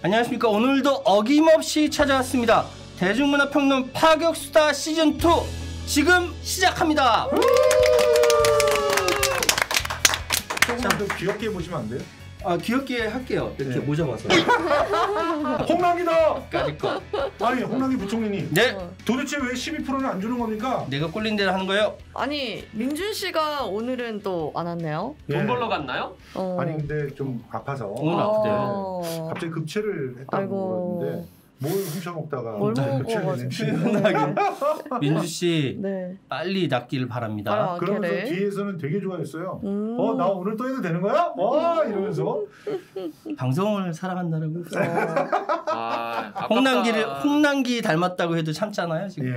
안녕하십니까. 오늘도 어김없이 찾아왔습니다. 대중문화평론 파격수다 시즌2 지금 시작합니다. 조금만 더 귀엽게 보시면 안 돼요? 아, 귀엽게 할게요. 이렇게 네. 모자 봐서. 홍남기다! 까짓 거. 아니 홍남기 부총리님, 네. 도대체 왜 12%는 안 주는 겁니까? 내가 꼴린 대로 하는 거예요. 아니 민준 씨가 오늘은 또 안 왔네요. 돈 벌러 갔나요? 아니 근데 좀 아파서 오늘 아프대요. 갑자기 급체를 했다고 아이고. 그러는데 뭘 훔쳐먹다가 뭘 급체를 먹어가지고. 내네. 민주 씨 네. 빨리 낫기를 바랍니다. 그러면서 그래? 뒤에서는 되게 좋아했어요. 음. 나 오늘 또 해도 되는 거야? 이러면서. 방송을 사랑한다라고. 아, 아깝다. 홍남기 닮았다고 해도 참잖아요 지금.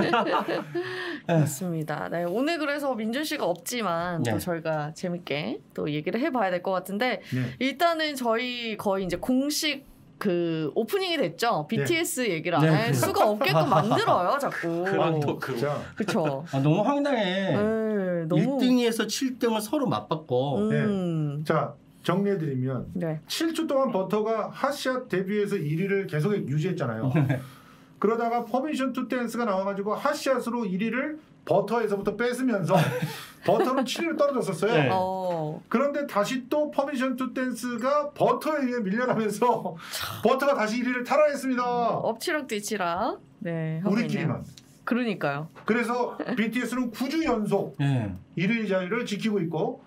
예. 맞습니다. 네, 오늘 그래서 민준 씨가 없지만 네. 또 저희가 재밌게 또 얘기를 해봐야 될 것 같은데 네. 일단은 저희 거의 이제 공식 그 오프닝이 됐죠. BTS 얘기를 안 네. 할 수가 없게끔 만들어요, 자꾸. 그런 토크. 자, 그렇죠. 아, 너무 황당해. 네, 너무 1등에서 7등을 서로 맞받고. 자 정리해드리면 네. 7주 동안 버터가 핫샷 데뷔해서 1위를 계속 유지했잖아요. 그러다가 퍼미션 투 댄스가 나와가지고 핫샷으로 1위를 버터에서부터 뺏으면서 버터는 7위로 떨어졌었어요. 네. 그런데 다시 또 퍼미션 투 댄스가 버터에 의해 밀려나면서 버터가 다시 1위를 탈환했습니다. 엎치락 뒤치락. 네. 하고 우리끼리만. 있네요. 그러니까요. 그래서 BTS는 9주 연속 네. 1위 자리를 지키고 있고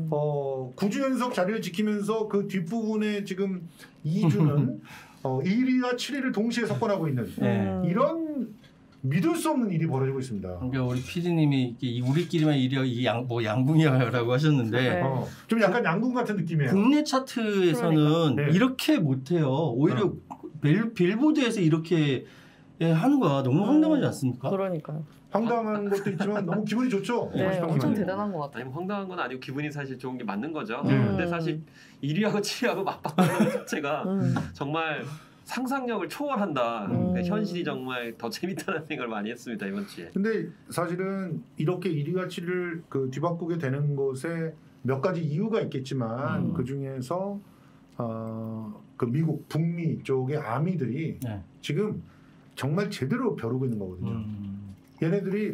9주 연속 자리를 지키면서 그 뒷부분에 지금 2주는 1위와 7위를 동시에 석권하고 있는 이런 믿을 수 없는 일이 벌어지고 있습니다. 그러니까 우리 PD님이 우리끼리만 일이야 이게 양궁이야라고 하셨는데 네. 좀 약간 양궁 같은 느낌이에요. 국내 차트에서는 그러니까. 네. 이렇게 못해요. 오히려 빌보드에서 이렇게 하는 거야 너무 황당하지 않습니까? 그러니까요. 황당한 것도 있지만 너무 기분이 좋죠. 네, 멋있다고 엄청 생각해요. 대단한 것 같아요. 아니 황당한 건 아니고 기분이 사실 좋은 게 맞는 거죠. 네. 근데 사실 1위하고 7위하고 맞바꾸는 것 자체가 음. 정말 상상력을 초월한다. 음. 현실이 정말 더 재밌다는 생각을 많이 했습니다 이번 주에. 근데 사실은 이렇게 1위와 7위를 그 뒤바꾸게 되는 것에 몇 가지 이유가 있겠지만 그 중에서 그 미국 북미 쪽의 아미들이 네. 지금 정말 제대로 벼르고 있는 거거든요. 얘네들이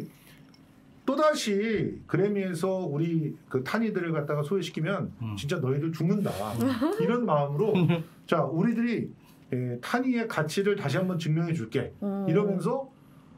또다시 그래미에서 우리 그 탄이들을 갖다가 소외시키면 진짜 너희들 죽는다 이런 마음으로 자 우리들이 탄이의 가치를 다시 한번 증명해 줄게 이러면서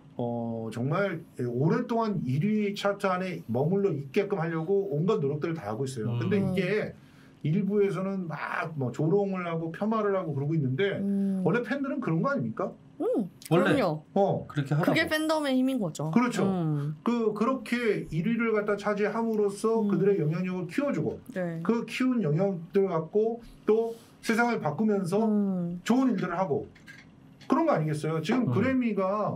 정말 오랫동안 1위 차트 안에 머물러 있게끔 하려고 온갖 노력들을 다 하고 있어요. 근데 이게 일부에서는 막 뭐 조롱을 하고 폄하를 하고 그러고 있는데 원래 팬들은 그런 거 아닙니까? 원래 그럼요. 그렇게 하라고. 그게 팬덤의 힘인 거죠. 그렇죠. 그렇게 1위를 갖다 차지함으로써 그들의 영향력을 키워주고 네. 그 키운 영향들을 갖고 또 세상을 바꾸면서 좋은 일들을 하고 그런 거 아니겠어요? 지금 그래미가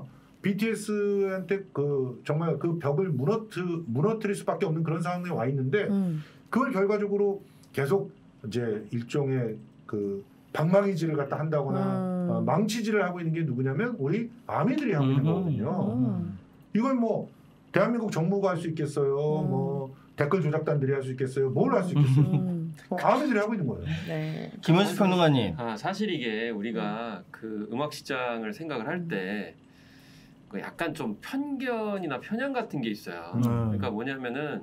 BTS한테 그 정말 그 벽을 무너뜨릴 수밖에 없는 그런 상황에 와 있는데 그걸 결과적으로 계속 이제 일종의 그 방망이질을 갖다 한다거나 망치질을 하고 있는 게 누구냐면 우리 아미들이 하고 있는 거거든요. 이걸 뭐 대한민국 정부가 할 수 있겠어요? 뭐 댓글 조작단들이 할 수 있겠어요? 뭘 할 수 있겠어요? 아미들이 하고 있는 거예요. 네. 김원수 평론가님. 사실 이게 우리가 그 음악 시장을 생각을 할 때 그 약간 좀 편견이나 편향 같은 게 있어요. 그러니까 뭐냐면은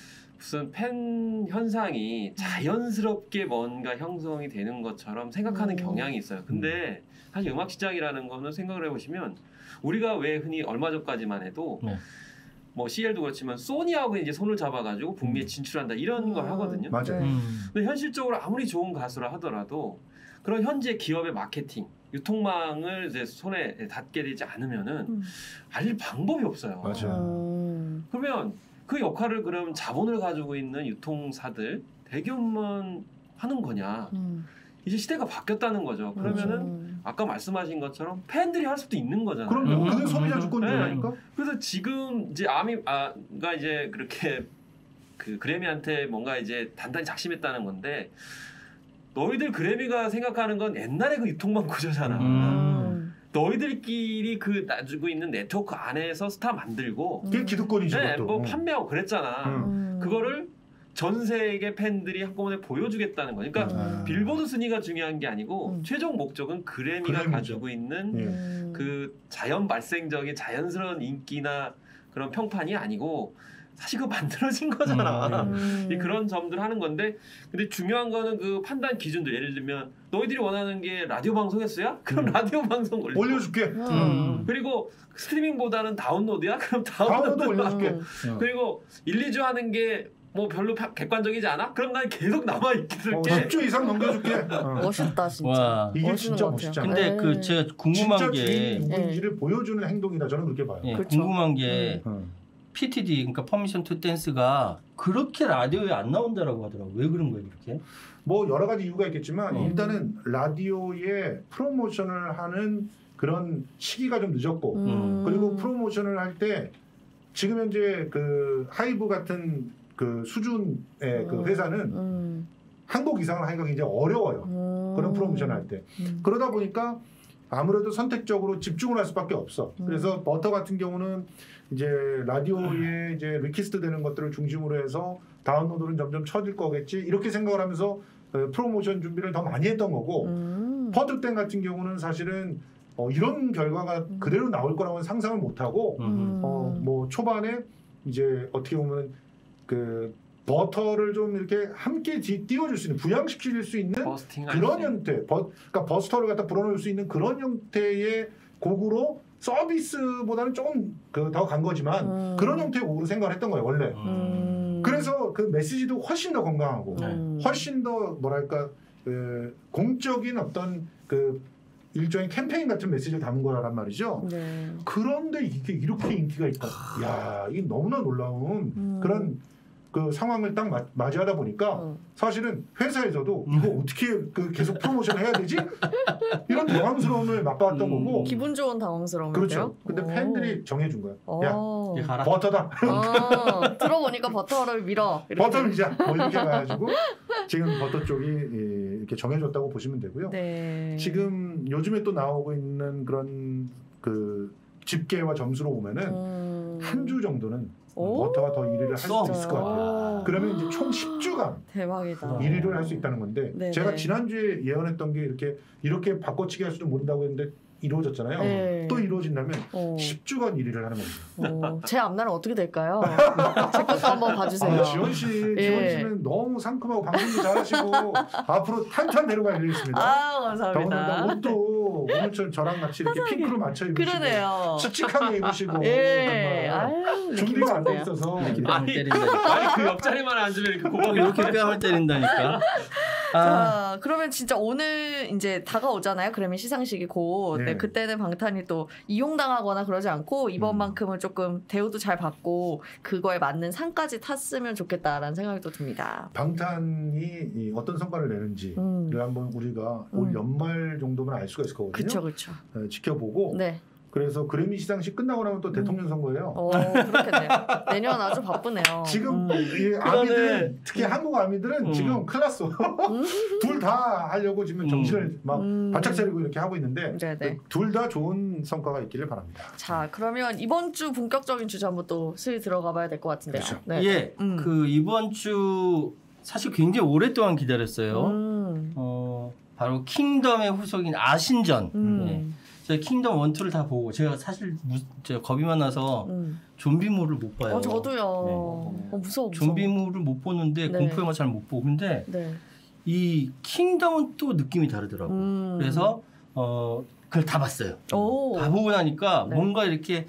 무슨 팬 현상이 자연스럽게 뭔가 형성이 되는 것처럼 생각하는 경향이 있어요. 근데 사실 음악 시장이라는 거는 생각을 해보시면 우리가 왜 흔히 얼마 전까지만 해도 뭐 CL도 그렇지만 소니하고 이제 손을 잡아가지고 북미에 진출한다 이런 걸 하거든요. 맞아요. 근데 현실적으로 아무리 좋은 가수라 하더라도 그런 현재 기업의 마케팅, 유통망을 이제 손에 닿게 되지 않으면은 알릴 방법이 없어요. 맞아요. 그러면 그 역할을 그럼 자본을 가지고 있는 유통사들, 대기업만 하는 거냐? 이제 시대가 바뀌었다는 거죠. 그러면은 아까 말씀하신 것처럼 팬들이 할 수도 있는 거잖아요. 그럼 그게 소비자 주권이라니까. 그래서 지금 이제 아미가 이제 그렇게 그 그래미한테 뭔가 이제 단단히 작심했다는 건데 너희들 그래미가 생각하는 건 옛날에 그 유통망 구조잖아. 너희들끼리 그 놔주고 있는 네트워크 안에서 스타 만들고 그게 기득권이죠. 네, 뭐 판매하고 그랬잖아. 그거를 전 세계 팬들이 한꺼번에 보여주겠다는 거. 그러니까 빌보드 순위가 중요한 게 아니고 최종 목적은 그래미가 가지고 있는 그 자연 발생적인 자연스러운 인기나 그런 평판이 아니고 사실 그거 만들어진 거잖아. 그런 점들 하는 건데 근데 중요한 거는 그 판단 기준들 예를 들면 너희들이 원하는 게 라디오 방송했어요? 그럼 라디오 방송 올려줄게. 그리고 스트리밍보다는 다운로드야? 그럼 다운로드 올려줄게. 그리고 1, 2주 하는 게 뭐 별로 객관적이지 않아? 그럼 난 계속 남아있게 10주 이상 넘겨줄게. 멋있다 진짜. 와. 이게 진짜 멋있잖아. 근데 그 제가 궁금한 게 진짜 누군지를 보여주는 행동이다. 저는 그렇게 봐요. 예, 그렇죠. 궁금한 게 PTD 그러니까 퍼미션 투 댄스가 그렇게 라디오에 안 나온다라고 하더라고. 왜 그런 거예요, 그렇게? 뭐 여러 가지 이유가 있겠지만 일단은 라디오에 프로모션을 하는 그런 시기가 좀 늦었고 그리고 프로모션을 할 때 지금 현재 그 하이브 같은 그 수준의 그 회사는 한 곡 이상을 하기가 굉장히 어려워요. 그런 프로모션을 할 때. 그러다 보니까 아무래도 선택적으로 집중을 할 수밖에 없어. 그래서 버터 같은 경우는 이제 라디오에 이제 리퀴스트 되는 것들을 중심으로 해서 다운로드는 점점 쳐질 거겠지 이렇게 생각을 하면서 프로모션 준비를 더 많이 했던 거고 퍼드땡 같은 경우는 사실은 이런 결과가 그대로 나올 거라고는 상상을 못하고 뭐 초반에 이제 어떻게 보면 그 버터를 좀 이렇게 함께 띄워줄 수 있는 부양시킬 수 있는 그런 형태 그러니까 버스터를 갖다 불어넣을 수 있는 그런 형태의 곡으로 서비스보다는 조금 더 간 거지만 그런 형태의 곡으로 생각을 했던 거예요 원래. 그래서 그 메시지도 훨씬 더 건강하고 훨씬 더 뭐랄까 공적인 어떤 그 일종의 캠페인 같은 메시지를 담은 거란 말이죠. 네. 그런데 이게 이렇게 인기가 있다. 야, 이게 너무나 놀라운 그런 그 상황을 딱 맞이하다 보니까 사실은 회사에서도 이거 어떻게 그 계속 프로모션을 해야 되지? 이런 당황스러움을 맛봤던 거고. 기분 좋은 당황스러움인데요. 그렇죠. 근데 팬들이 정해준 거야. 야, 가라. 버터다. 들어보니까 버터를 밀어. 버터를 밀자. 뭐 이렇게 해가지고 지금 버터 쪽이 이렇게 정해줬다고 보시면 되고요. 네. 지금 요즘에 또 나오고 있는 그런 그 집계와 점수로 보면은 한 주 정도는 버터가 더 1위를 할 수 있을 것 같아요. 그러면 이제 총 10주간 대박이다. 1위를 할 수 있다는 건데 네네. 제가 지난주에 예언했던 게 이렇게 바꿔치기 할 수도 모른다고 했는데 이루어졌잖아요. 네. 또 이루어진다면 10주간 1위를 하는 겁니다. 제 앞날은 어떻게 될까요? 제 것도 한번 봐주세요. 지원 씨는 너무 상큼하고 방송도 잘하시고 앞으로 탄탄 내려갈 일이 있습니다. 감사합니다. 더군다나 옷도 오늘처럼 저랑 같이 이렇게 핑크로 맞춰 입으시고 그러네요. 칙칙하게 입으시고 아유, 준비가 안 돼 있어서 뺨을 때린다니까. 아니 그 옆자리만 앉으면 이렇게 고막 이렇게 뺨을 때린다니까. 자, 그러면 진짜 오늘 이제 다가오잖아요. 그러면 시상식이 곧. 네. 네, 그때는 방탄이 또 이용당하거나 그러지 않고 이번만큼은 조금 대우도 잘 받고 그거에 맞는 상까지 탔으면 좋겠다라는 생각이 또 듭니다. 방탄이 어떤 성과를 내는지를 한번 우리가 올 연말 정도면 알 수가 있을 거거든요. 그렇죠. 지켜보고 네. 그래서 그래미 시상식 끝나고 나면 또 대통령 선거예요. 그렇겠네요. 내년 아주 바쁘네요. 지금 이 아미들은 특히 한국 아미들은 지금 큰일 났어. 둘 다 하려고 지금 정신을 막 바짝 차리고 이렇게 하고 있는데 둘 다 좋은 성과가 있기를 바랍니다. 자, 그러면 이번 주 본격적인 주제 한번 또 슬 들어가 봐야 될 것 같은데요. 그렇죠. 네. 예, 그 이번 주 사실 굉장히 오랫동안 기다렸어요. 바로 킹덤의 후속인 아신전. 예. 제가 킹덤 1, 2를 다 보고 제가 사실 제가 겁이 많아서 좀비물을 못 봐요. 저도요. 네. 무서워. 좀비물을 못 보는데 공포 영화 잘 못 보고 근데 이 킹덤은 또 느낌이 다르더라고요. 그래서 그걸 다 봤어요. 다 보고 나니까 뭔가 이렇게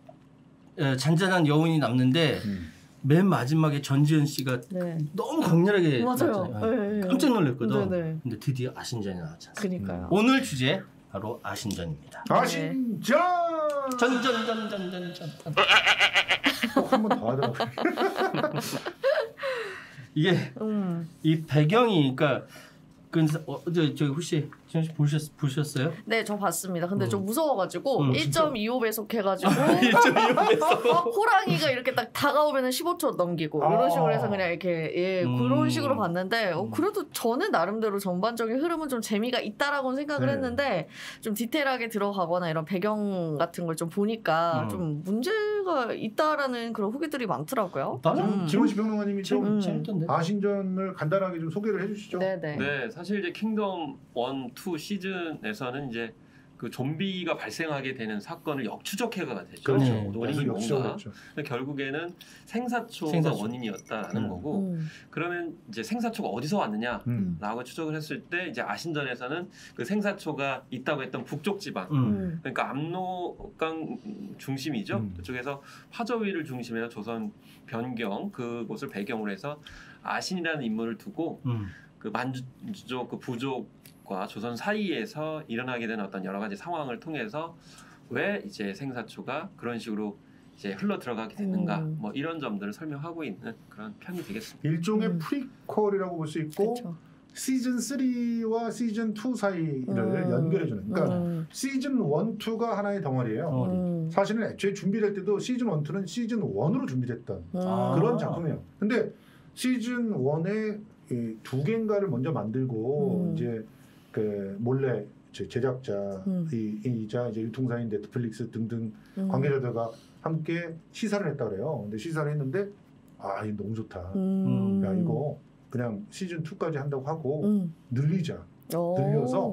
잔잔한 여운이 남는데 맨 마지막에 전지현 씨가 너무 강렬하게 나왔잖아요. 깜짝 놀랐거든. 근데 드디어 아신전이 나왔지 않습니까? 그러니까요. 오늘 주제 바로 아신전입니다. 아신전! 전전전전전전. 꼭 한 번 더 하더라고요. 이게 이 배경이 그러니까 저기 혹시 지현 씨 보셨어요? 네, 저 봤습니다. 근데 좀 무서워가지고 1.25 배속해가지고 1.25 배속 호랑이가 이렇게 딱 다가오면은 15초 넘기고 이런 식으로 해서 그냥 이렇게 그런 식으로 봤는데 그래도 저는 나름대로 전반적인 흐름은 좀 재미가 있다라고 생각을 했는데 좀 디테일하게 들어가거나 이런 배경 같은 걸 좀 보니까 좀 문제가 효과가 있다라는 그런 후기들이 많더라고요. 나는 김원식 평론가님이 좀 재밌던데. 아신전을 간단하게 좀 소개를 해주시죠. 네네. 네, 사실 이제 킹덤 1, 2 시즌에서는 이제 그 좀비가 발생하게 되는 사건을 역추적해가 되죠. 그렇죠. 원인이 뭔가. 그렇죠. 결국에는 생사초가 생사초. 원인이었다라는 거고. 그러면 이제 생사초가 어디서 왔느냐라고 추적을 했을 때 이제 아신전에서는 그 생사초가 있다고 했던 북쪽 지방, 그러니까 압록강 중심이죠. 그쪽에서 화저위를 중심해서 조선 변경 그곳을 배경으로 해서 아신이라는 인물을 두고 그 만주족 그 부족과 조선 사이에서 일어나게 된 어떤 여러 가지 상황을 통해서 왜 이제 생사초가 그런 식으로 이제 흘러 들어가게 됐는가 뭐 이런 점들을 설명하고 있는 그런 편이 되겠습니다. 일종의 프리퀄이라고 볼 수 있고 그쵸. 시즌 3와 시즌 2 사이를 연결해주는. 그러니까 시즌 1, 2가 하나의 덩어리예요. 사실은 애초에 준비될 때도 시즌 1, 2는 시즌 1으로 준비됐던 그런 작품이에요. 근데 시즌 1에 두 개인가를 먼저 만들고 이제 그 몰래 제작자이자 이제 유통사인 넷플릭스 등등 관계자들과 함께 시사를 했다 그래요. 근데 시사를 했는데 이거 너무 좋다. 야 이거 그냥 시즌 2까지 한다고 하고 늘리자. 늘려서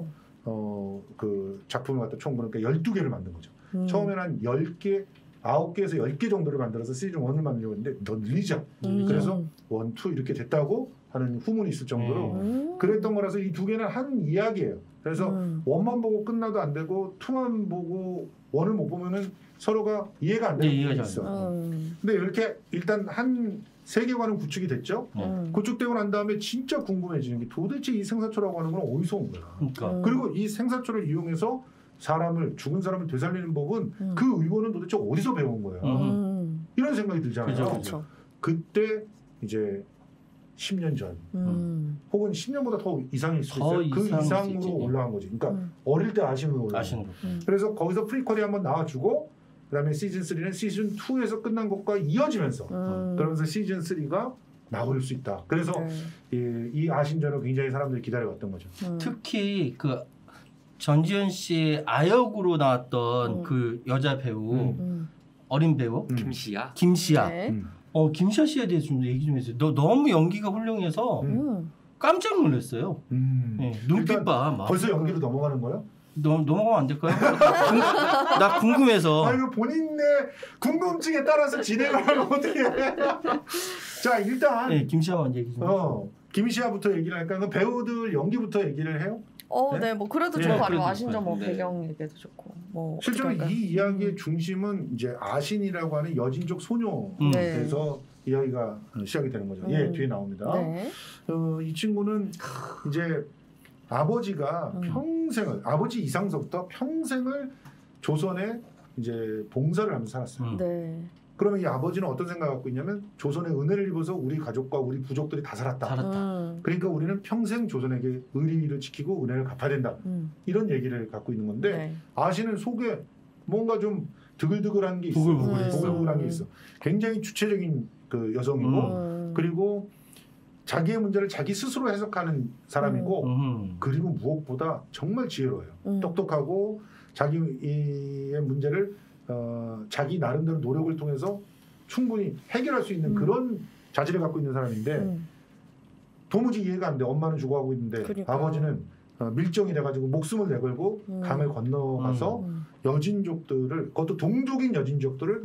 그 작품을 갖다 총 그러니까 12개를 만든 거죠. 처음에는 한 10개 9개에서 10개 정도를 만들어서 시즌 1을 만들려고 했는데 더 늘리자. 그래서 1, 2 이렇게 됐다고 하는 후문이 있을 정도로 그랬던 거라서 이 두 개는 한 이야기예요. 그래서 1만 보고 끝나도 안 되고 2만 보고 1을 못 보면은 서로가 이해가 안 되는 게 있어. 근데 이렇게 일단 한 세계관은 구축이 됐죠. 구축되고 난 다음에 진짜 궁금해지는 게 도대체 이 생사초라고 하는 건 어디서 온 거야. 그러니까. 그리고 이 생사초를 이용해서 죽은 사람을 되살리는 법은 그 의원은 도대체 어디서 배운 거야. 이런 생각이 들잖아요. 그죠. 그때 이제 10년 전 혹은 10년보다 더 이상일 수 있어요. 그 이상으로 올라간 거지. 그러니까 어릴 때 아신으로 올라간 거죠. 그래서 거기서 프리퀄이 한번 나와주고 그다음에 시즌 3는 시즌 2에서 끝난 것과 이어지면서 그러면서 시즌 3가 나올 수 있다. 그래서 이 아신전을 굉장히 사람들이 기다려왔던 거죠. 특히 그 전지현 씨의 아역으로 나왔던 그 여자 배우 어린 배우 김시아. 네. 김시아 씨에 대해서 좀 얘기 좀 해주세요. 너무 연기가 훌륭해서 깜짝 놀랐어요. 네, 눈빛 봐. 막. 벌써 연기로 넘어가는 거예요? 넘어가면 안 될까요? 나 궁금해서. 아이고 본인의 궁금증에 따라서 진행을 하면 어떻게 해? 자 일단 김시아 먼저 얘기 좀 해주세요. 김시아부터 얘기를 할까요? 그 배우들 연기부터 얘기를 해요? 네, 뭐 그래도 좋고 아니면 아신전 뭐 배경 얘기도 좋고 뭐 실제로 이 이야기의 중심은 이제 아신이라고 하는 여진족 소녀에서 이야기가 시작이 되는 거죠. 뒤에 나옵니다. 네. 이 친구는 이제 아버지가 아버지 이상서부터 평생을 조선에 이제 봉사를 하면서 살았어요. 네. 그러면 이 아버지는 어떤 생각을 갖고 있냐면 조선의 은혜를 입어서 우리 가족과 우리 부족들이 다 살았다. 그러니까 우리는 평생 조선에게 의리를 지키고 은혜를 갚아야 된다. 이런 얘기를 갖고 있는 건데 아신은 속에 뭔가 좀 드글드글한 게 있어. 부글부글한 게 있어. 굉장히 주체적인 그 여성이고 그리고 자기의 문제를 자기 스스로 해석하는 사람이고 그리고 무엇보다 정말 지혜로워요. 똑똑하고 자기의 문제를 자기 나름대로 노력을 통해서 충분히 해결할 수 있는 그런 자질을 갖고 있는 사람인데 도무지 이해가 안 돼. 엄마는 죽어가고 있는데 아버지는 밀정이 돼가지고 목숨을 내걸고 강을 건너가서 여진족들을 그것도 동족인 여진족들을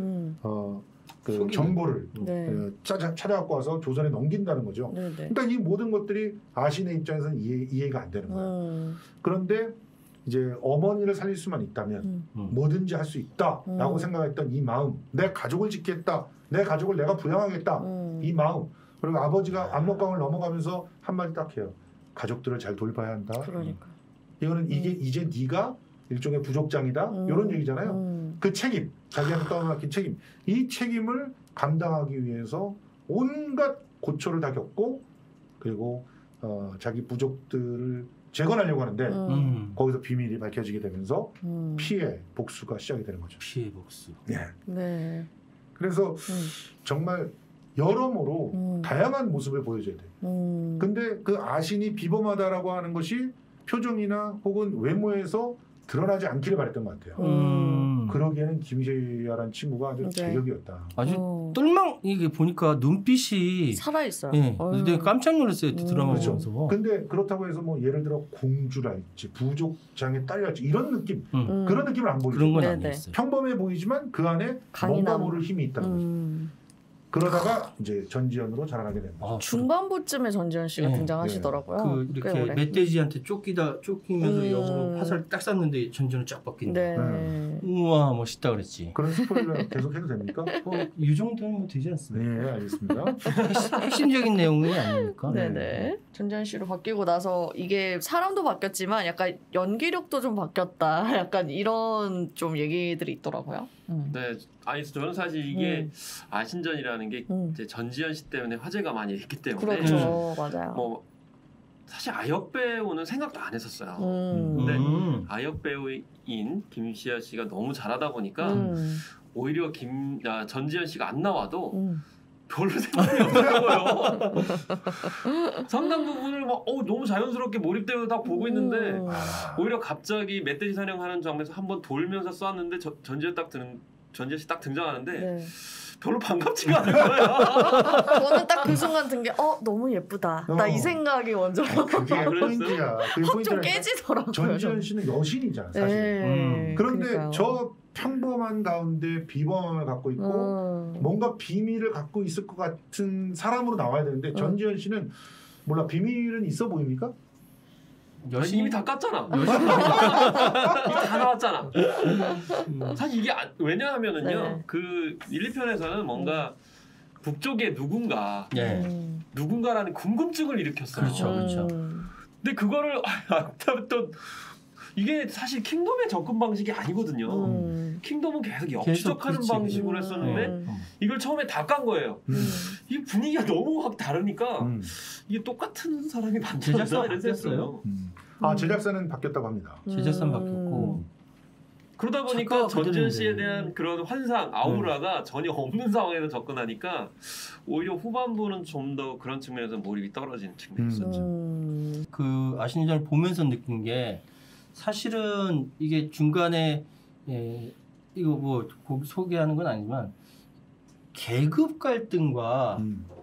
그 정보를 찾아갖고 와서 조선에 넘긴다는 거죠. 그러니까 이 모든 것들이 아신의 입장에서는 이해가 안 되는 거예요. 그런데 이제 어머니를 살릴 수만 있다면 뭐든지 할 수 있다라고 생각했던 이 마음, 내 가족을 지키겠다, 내 가족을 내가 부양하겠다, 이 마음. 그리고 아버지가 압록강을 넘어가면서 한마디 딱 해요. 가족들을 잘 돌봐야 한다. 그러니까. 이거는 이제 네가 일종의 부족장이다. 이런 얘기잖아요. 그 책임, 자기한테 떠맡긴 책임. 이 책임을 감당하기 위해서 온갖 고초를 다 겪고 그리고 자기 부족들을 재건하려고 하는데 거기서 비밀이 밝혀지게 되면서 피해 복수가 시작이 되는 거죠. 피해 복수. 네. 그래서 정말 여러모로 다양한 모습을 보여줘야 돼요. 근데 그 아신이 비범하다라고 하는 것이 표정이나 혹은 외모에서 드러나지 않기를 바랬던 것 같아요. 그러기에는 김시아라는 친구가 아주 제격이었다. 아주 똘망 이게 보니까 눈빛이 살아 있어요. 예, 근데 깜짝 놀랐어요 드라마 보면서. 근데 그렇다고 해서 뭐 예를 들어 공주랄지 부족장의 딸이랄지 이런 느낌 그런 느낌을 안 보이죠. 그런 건 아니었어요. 평범해 보이지만 그 안에 뭔가 모를 힘이 있다는 거죠. 그러다가 이제 전지현으로 자라나게 됩니다. 중반부쯤에 전지현 씨가 등장하시더라고요. 그 이렇게 멧돼지한테 쫓기면서 영어 화살 딱 쐈는데 전지현은 쫙 바뀐다. 우와 멋있다 그랬지. 그런 스포일러 계속 해도 됩니까? 이 정도는 뭐 되지 않습니까? 네 알겠습니다. 핵심적인 내용이 아닙니까? 네네. 전지현 씨로 바뀌고 나서 이게 사람도 바뀌었지만 약간 연기력도 좀 바뀌었다. 약간 이런 좀 얘기들이 있더라고요. 네, 아니 저는 사실 이게 아신전이라는 게 이제 전지현 씨 때문에 화제가 많이 있기 때문에 그렇죠, 맞아요. 뭐 사실 아역 배우는 생각도 안 했었어요. 근데 아역 배우인 김시아 씨가 너무 잘하다 보니까 오히려 전지현 씨가 안 나와도 별로 생각이 없더라고요. 상당 부분을 막 너무 자연스럽게 몰입되어 딱 보고 있는데 오히려 갑자기 멧돼지 사냥하는 장면에서 한번 돌면서 쐈는데 전지현 씨 딱 등장하는데 별로 반갑지가 않은 거예요. 저는 딱 그 순간 든 게 너무 예쁘다. 나 이 생각이 먼저. 그게 포인트야. 확 좀 깨지더라고요. 전지현 씨는 여신이잖아 사실. 그런데 그러니까요. 저 평범한 가운데 비범함을 갖고 있고 뭔가 비밀을 갖고 있을 것 같은 사람으로 나와야 되는데 전지현 씨는 몰라 비밀은 있어 보입니까? 여신 이미 다 깠잖아. 이미 다 나왔잖아. 사실 이게 왜냐하면은요. 그 1, 2편에서는 뭔가 북쪽에 누군가라는 궁금증을 일으켰어요. 그렇죠. 근데 그거를 또 이게 사실 킹덤의 접근 방식이 아니거든요. 킹덤은 계속 추적하는 방식으로 했었는데 이걸 처음에 다 깐 거예요. 이 분위기가 너무 확 다르니까 이게 똑같은 사람이 만들었다 이런 생각했어요. 제작사는 바뀌었다고 합니다. 제작사는 바뀌었고 그러다 보니까 전지현 씨에 대한 그런 환상, 아우라가 전혀 없는 상황에서 접근하니까 오히려 후반부는 좀 더 그런 측면에서 몰입이 떨어지는 측면이 있었죠. 그 아신전을 보면서 느낀 게 사실은 이게 중간에 이거 뭐 소개하는 건 아니지만 계급 갈등과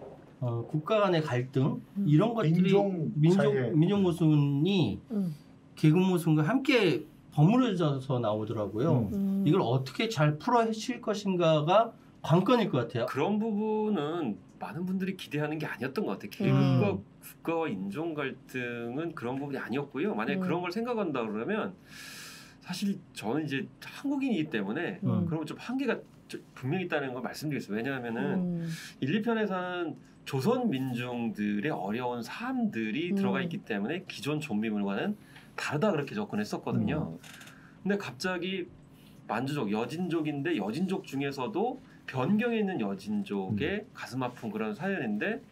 국가 간의 갈등 이런 것들이 민족 모순이 계급 모순과 함께 버무려져서 나오더라고요. 이걸 어떻게 잘 풀어헤칠 것인가가 관건일 것 같아요. 그런 부분은 많은 분들이 기대하는 게 아니었던 것 같아요. 계급과 국가와 인종 갈등은 그런 부분이 아니었고요. 만약에 그런 걸 생각한다 그러면 사실 저는 이제 한국인이기 때문에 그러면 좀 한계가 분명히 있다는 걸 말씀드리겠습니다. 왜냐하면은 1, 2편에서는 조선 민중들의 어려운 삶들이 들어가 있기 때문에 기존 좀비물과는 다르다 그렇게 접근했었거든요. 근데 갑자기 만주족, 여진족인데 여진족 중에서도 변경에 있는 여진족의 가슴 아픈 그런 사연인데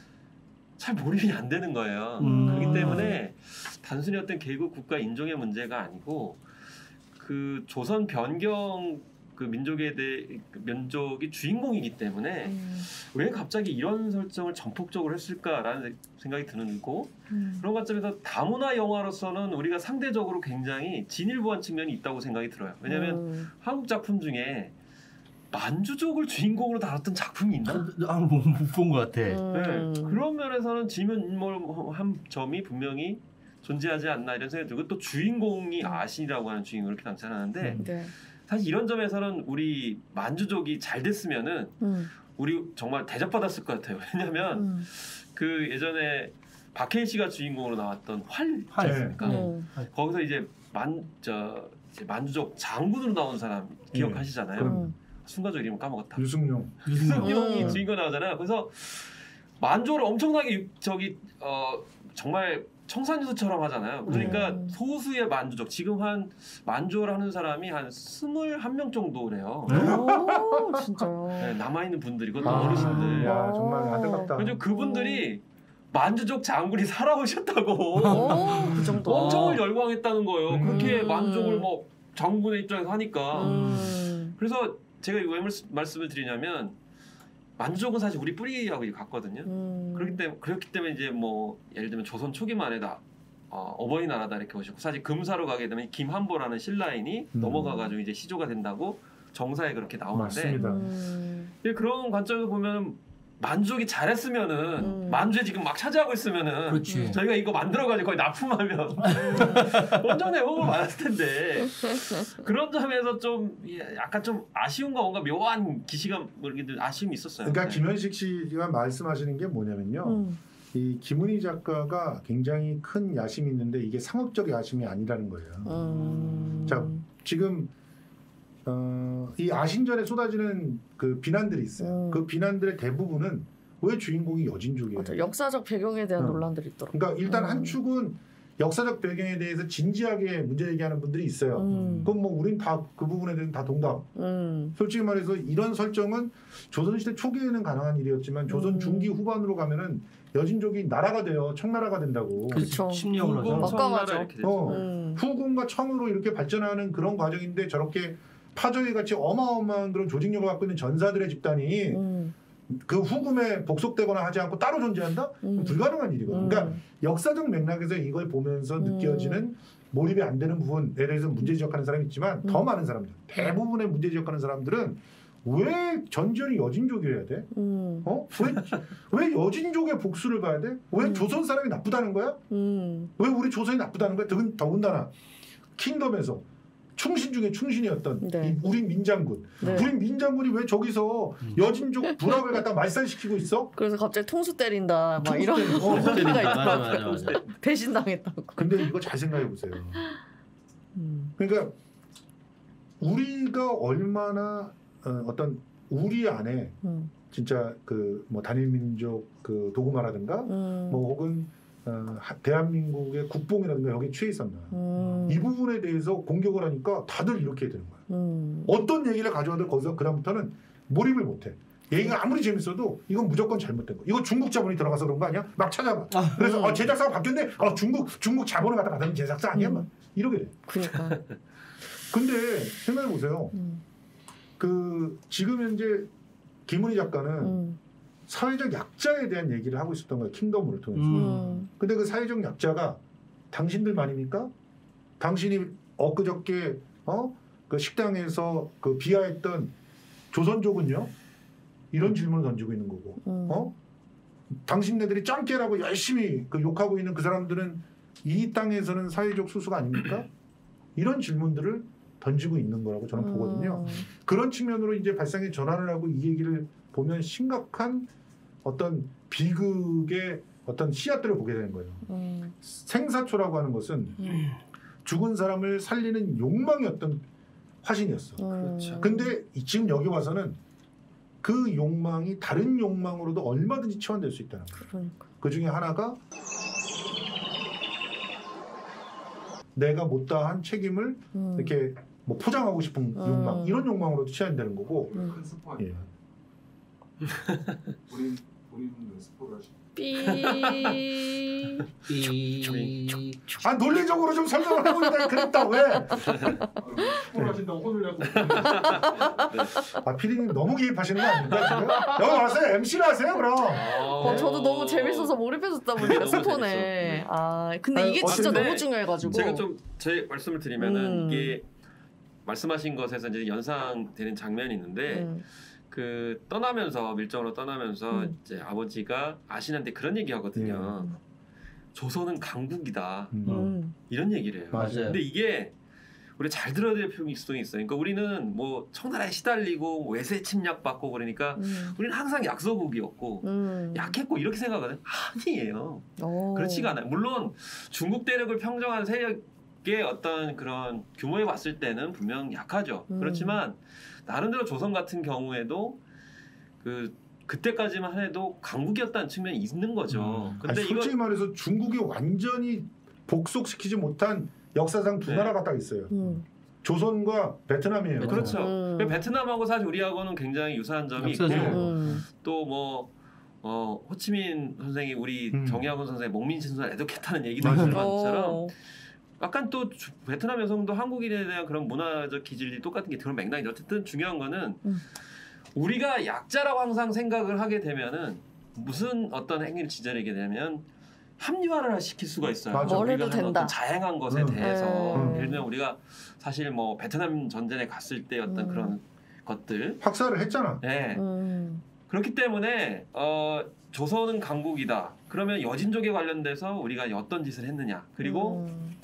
잘 몰입이 안 되는 거예요. 그렇기 때문에 단순히 어떤 계급, 국가, 인종의 문제가 아니고 그 조선 변경 그 민족이 주인공이기 때문에 왜 갑자기 이런 설정을 전폭적으로 했을까라는 생각이 들고 그런 관점에서 다문화 영화로서는 우리가 상대적으로 굉장히 진일보한 측면이 있다고 생각이 들어요. 왜냐하면 한국 작품 중에 만주족을 주인공으로 다뤘던 작품이 있나? 못 본 것 같아. 그런 면에서는 질문한 점이 분명히 존재하지 않나 이런 생각이 들고 또 주인공이 아신이라고 하는 주인공을 이렇게 나타나는데 사실 이런 점에서는 우리 만주족이 잘 됐으면은 우리 정말 대접받았을 것 같아요. 왜냐하면 그 예전에 박해일 씨가 주인공으로 나왔던 활이었습니까? 거기서 이제 만주족 장군으로 나온 사람 기억하시잖아요. 순간적으로 이름을 까먹었다. 유승용이 주인공 나오잖아요. 그래서 만조를 엄청나게 정말 청산유수처럼 하잖아요. 그러니까 소수의 만주족 지금 한 만조를 하는 사람이 한 21명 정도래요. 진짜요? 네, 남아있는 분들이고 어르신들. 야, 정말 안타깝다. 그래서 그분들이 만주족 장군이 살아오셨다고 그 정도. 엄청 열광했다는 거예요. 그렇게 만주족을 뭐 장군의 입장에서 하니까. 그래서 제가 왜 말씀을 드리냐면 만주족은 사실 우리 뿌리하고 같거든요. 그렇기 때문에 이제 뭐 예를 들면 조선 초기만 해도 어버이나라다 이렇게 보시고 사실 금사로 가게 되면 김한보라는 신라인이 넘어가가지고 이제 시조가 된다고 정사에 그렇게 나오는데 맞습니다. 그런 관점에서 보면 만주족이 잘했으면은 만주에 지금 막 차지하고 있으면은 그렇지. 저희가 이거 만들어가지고 거의 납품하면 원전에 호응을 받았을 텐데 그런 점에서 좀 약간 좀 아쉬움과 뭔가 묘한 기시감 아쉬움이 있었어요. 그러니까 네. 김현식 씨가 말씀하시는 게 뭐냐면요. 이 김은희 작가가 굉장히 큰 야심이 있는데 이게 상업적 야심이 아니라는 거예요. 자, 지금 이 아신전에 쏟아지는 그 비난들이 있어요. 그 비난들의 대부분은 왜 주인공이 여진족이에요? 맞아. 역사적 배경에 대한 논란들이 있더라고요. 그러니까 일단 한 축은 역사적 배경에 대해서 진지하게 문제 제기하는 분들이 있어요. 그럼 뭐 우린 다 그 부분에 대해서 다 동감. 솔직히 말해서 이런 설정은 조선시대 초기에는 가능한 일이었지만 조선 중기 후반으로 가면은 여진족이 나라가 돼요. 청나라가 된다고. 그렇죠. 심리학으로 하죠. 막강하죠. 후궁과 청으로 이렇게 발전하는 그런 과정인데 저렇게 파저히 같이 어마어마한 그런 조직력을 갖고 있는 전사들의 집단이 그 후금에 복속되거나 하지 않고 따로 존재한다? 불가능한 일이거든요. 그러니까 역사적 맥락에서 이걸 보면서 느껴지는 몰입이 안 되는 부분에 대해서 문제 지적하는 사람이 있지만 더 많은 사람들, 대부분의 문제 지적하는 사람들은 왜 전지현이 여진족이어야 돼? 왜 여진족의 복수를 봐야 돼? 왜 조선 사람이 나쁘다는 거야? 왜 우리 조선이 나쁘다는 거야? 더군다나 킹덤에서 충신 중에 충신이었던 네. 우리 민장군. 네. 우리 민장군이 왜 저기서 여진족 불합을 갖다 말살시키고 있어? 그래서 갑자기 통수 때린다. 막 통수 이런 때린다. 소리가 맞아. 있더라고요. 배신당했다고. 근데 이거 잘 생각해 보세요. 그러니까 우리가 얼마나 어떤 우리 안에 진짜 그 뭐 단일민족 그 도구마라든가 뭐 혹은 대한민국의 국뽕이라든가 여기에 취해 있었나. 이 부분에 대해서 공격을 하니까 다들 이렇게 되는 거야. 어떤 얘기를 가져와도 거기서 그다음부터는 몰입을 못해. 얘기가 아무리 재밌어도 이건 무조건 잘못된 거. 이거 중국 자본이 들어가서 그런 거 아니야? 막 찾아봐. 그래서 제작사가 바뀌었는데 중국 자본을 갖다 받은 제작사 아니야? 막 이러게 돼. 그러니까. 근데 생각해 보세요. 그 지금 현재 김은희 작가는 사회적 약자에 대한 얘기를 하고 있었던 거예요. 킹덤을 통해서. 근데 그 사회적 약자가 당신들만입니까? 당신이 엊그저께 그 식당에서 그 비하했던 조선족은요? 이런 질문을 던지고 있는 거고. 당신네들이 짱깨라고 열심히 그 욕하고 있는 그 사람들은 이 땅에서는 사회적 수수가 아닙니까? 이런 질문들을 던지고 있는 거라고 저는 보거든요. 그런 측면으로 이제 발상의 전환을 하고 이 얘기를 보면 심각한 어떤 비극의 어떤 씨앗들을 보게 되는 거예요. 생사초라고 하는 것은 죽은 사람을 살리는 욕망이 어떤 화신이었어. 그렇죠. 근데 지금 여기 와서는 그 욕망이 다른 욕망으로도 얼마든지 치환될 수 있다는 거예요. 그러니까. 그 중에 하나가 내가 못다한 책임을 이렇게 뭐 포장하고 싶은 욕망, 이런 욕망으로도 치환되는 거고. 큰 스포 아니야? 예. 본인 스포를 하시. 논리적으로 좀 설명을 해보니까 그랬다. 왜? 스포를 하신다고 혼을 내고. 피디님 너무 개입하시는 거 아닙니까 지금? 여기 와서 MC를 하세요 그럼. 저도 너무 재밌어서 몰입해서 듣다 보니까 스포네. 근데 이게 진짜 너무 중요해가지고. 제가 좀 제 말씀을 드리면은 이게 말씀하신 것에서 이제 연상되는 장면이 있는데 그 떠나면서 밀정으로 떠나면서 이제 아버지가 아신한테 그런 얘기하거든요. 조선은 강국이다. 이런 얘기를 해요. 맞아요. 근데 이게 우리 잘 들어야 될 필요성이 있어요. 그러니까 우리는 뭐 청나라에 시달리고 외세 침략받고 그러니까 우리는 항상 약소국이었고 약했고 이렇게 생각하거든요. 아니에요. 그렇지가 않아요. 물론 중국 대륙을 평정한 세력의 어떤 그런 규모에 봤을 때는 분명 약하죠. 그렇지만 나름대로 조선 같은 경우에도 그때까지만 해도 강국이었다는 측면이 있는 거죠. 근데 솔직히 말해서 중국이 완전히 복속시키지 못한 역사상 두 나라가 딱 있어요. 조선과 베트남이에요. 그렇죠. 베트남하고 사실 우리하고는 굉장히 유사한 점이 있고 또 뭐 호치민 선생이 우리 정약훈 선생의 목민신설 애독했다는 얘기도 있는 것처럼 약간 또 베트남 여성도 한국인에 대한 그런 문화적 기질이 똑같은 게 그런 맥락이 어쨌든 중요한 거는 우리가 약자라고 항상 생각을 하게 되면은 무슨 어떤 행위를 지저리게 되면 합리화를 시킬 수가 있어요. 맞아. 뭘 해도 우리가 하는 된다. 어떤 자행한 것에 대해서 음. 예를 들면 우리가 사실 뭐 베트남 전쟁에 갔을 때 어떤 그런 것들 학살을 했잖아. 네. 그렇기 때문에 조선은 강국이다. 그러면 여진족에 관련돼서 우리가 어떤 짓을 했느냐. 그리고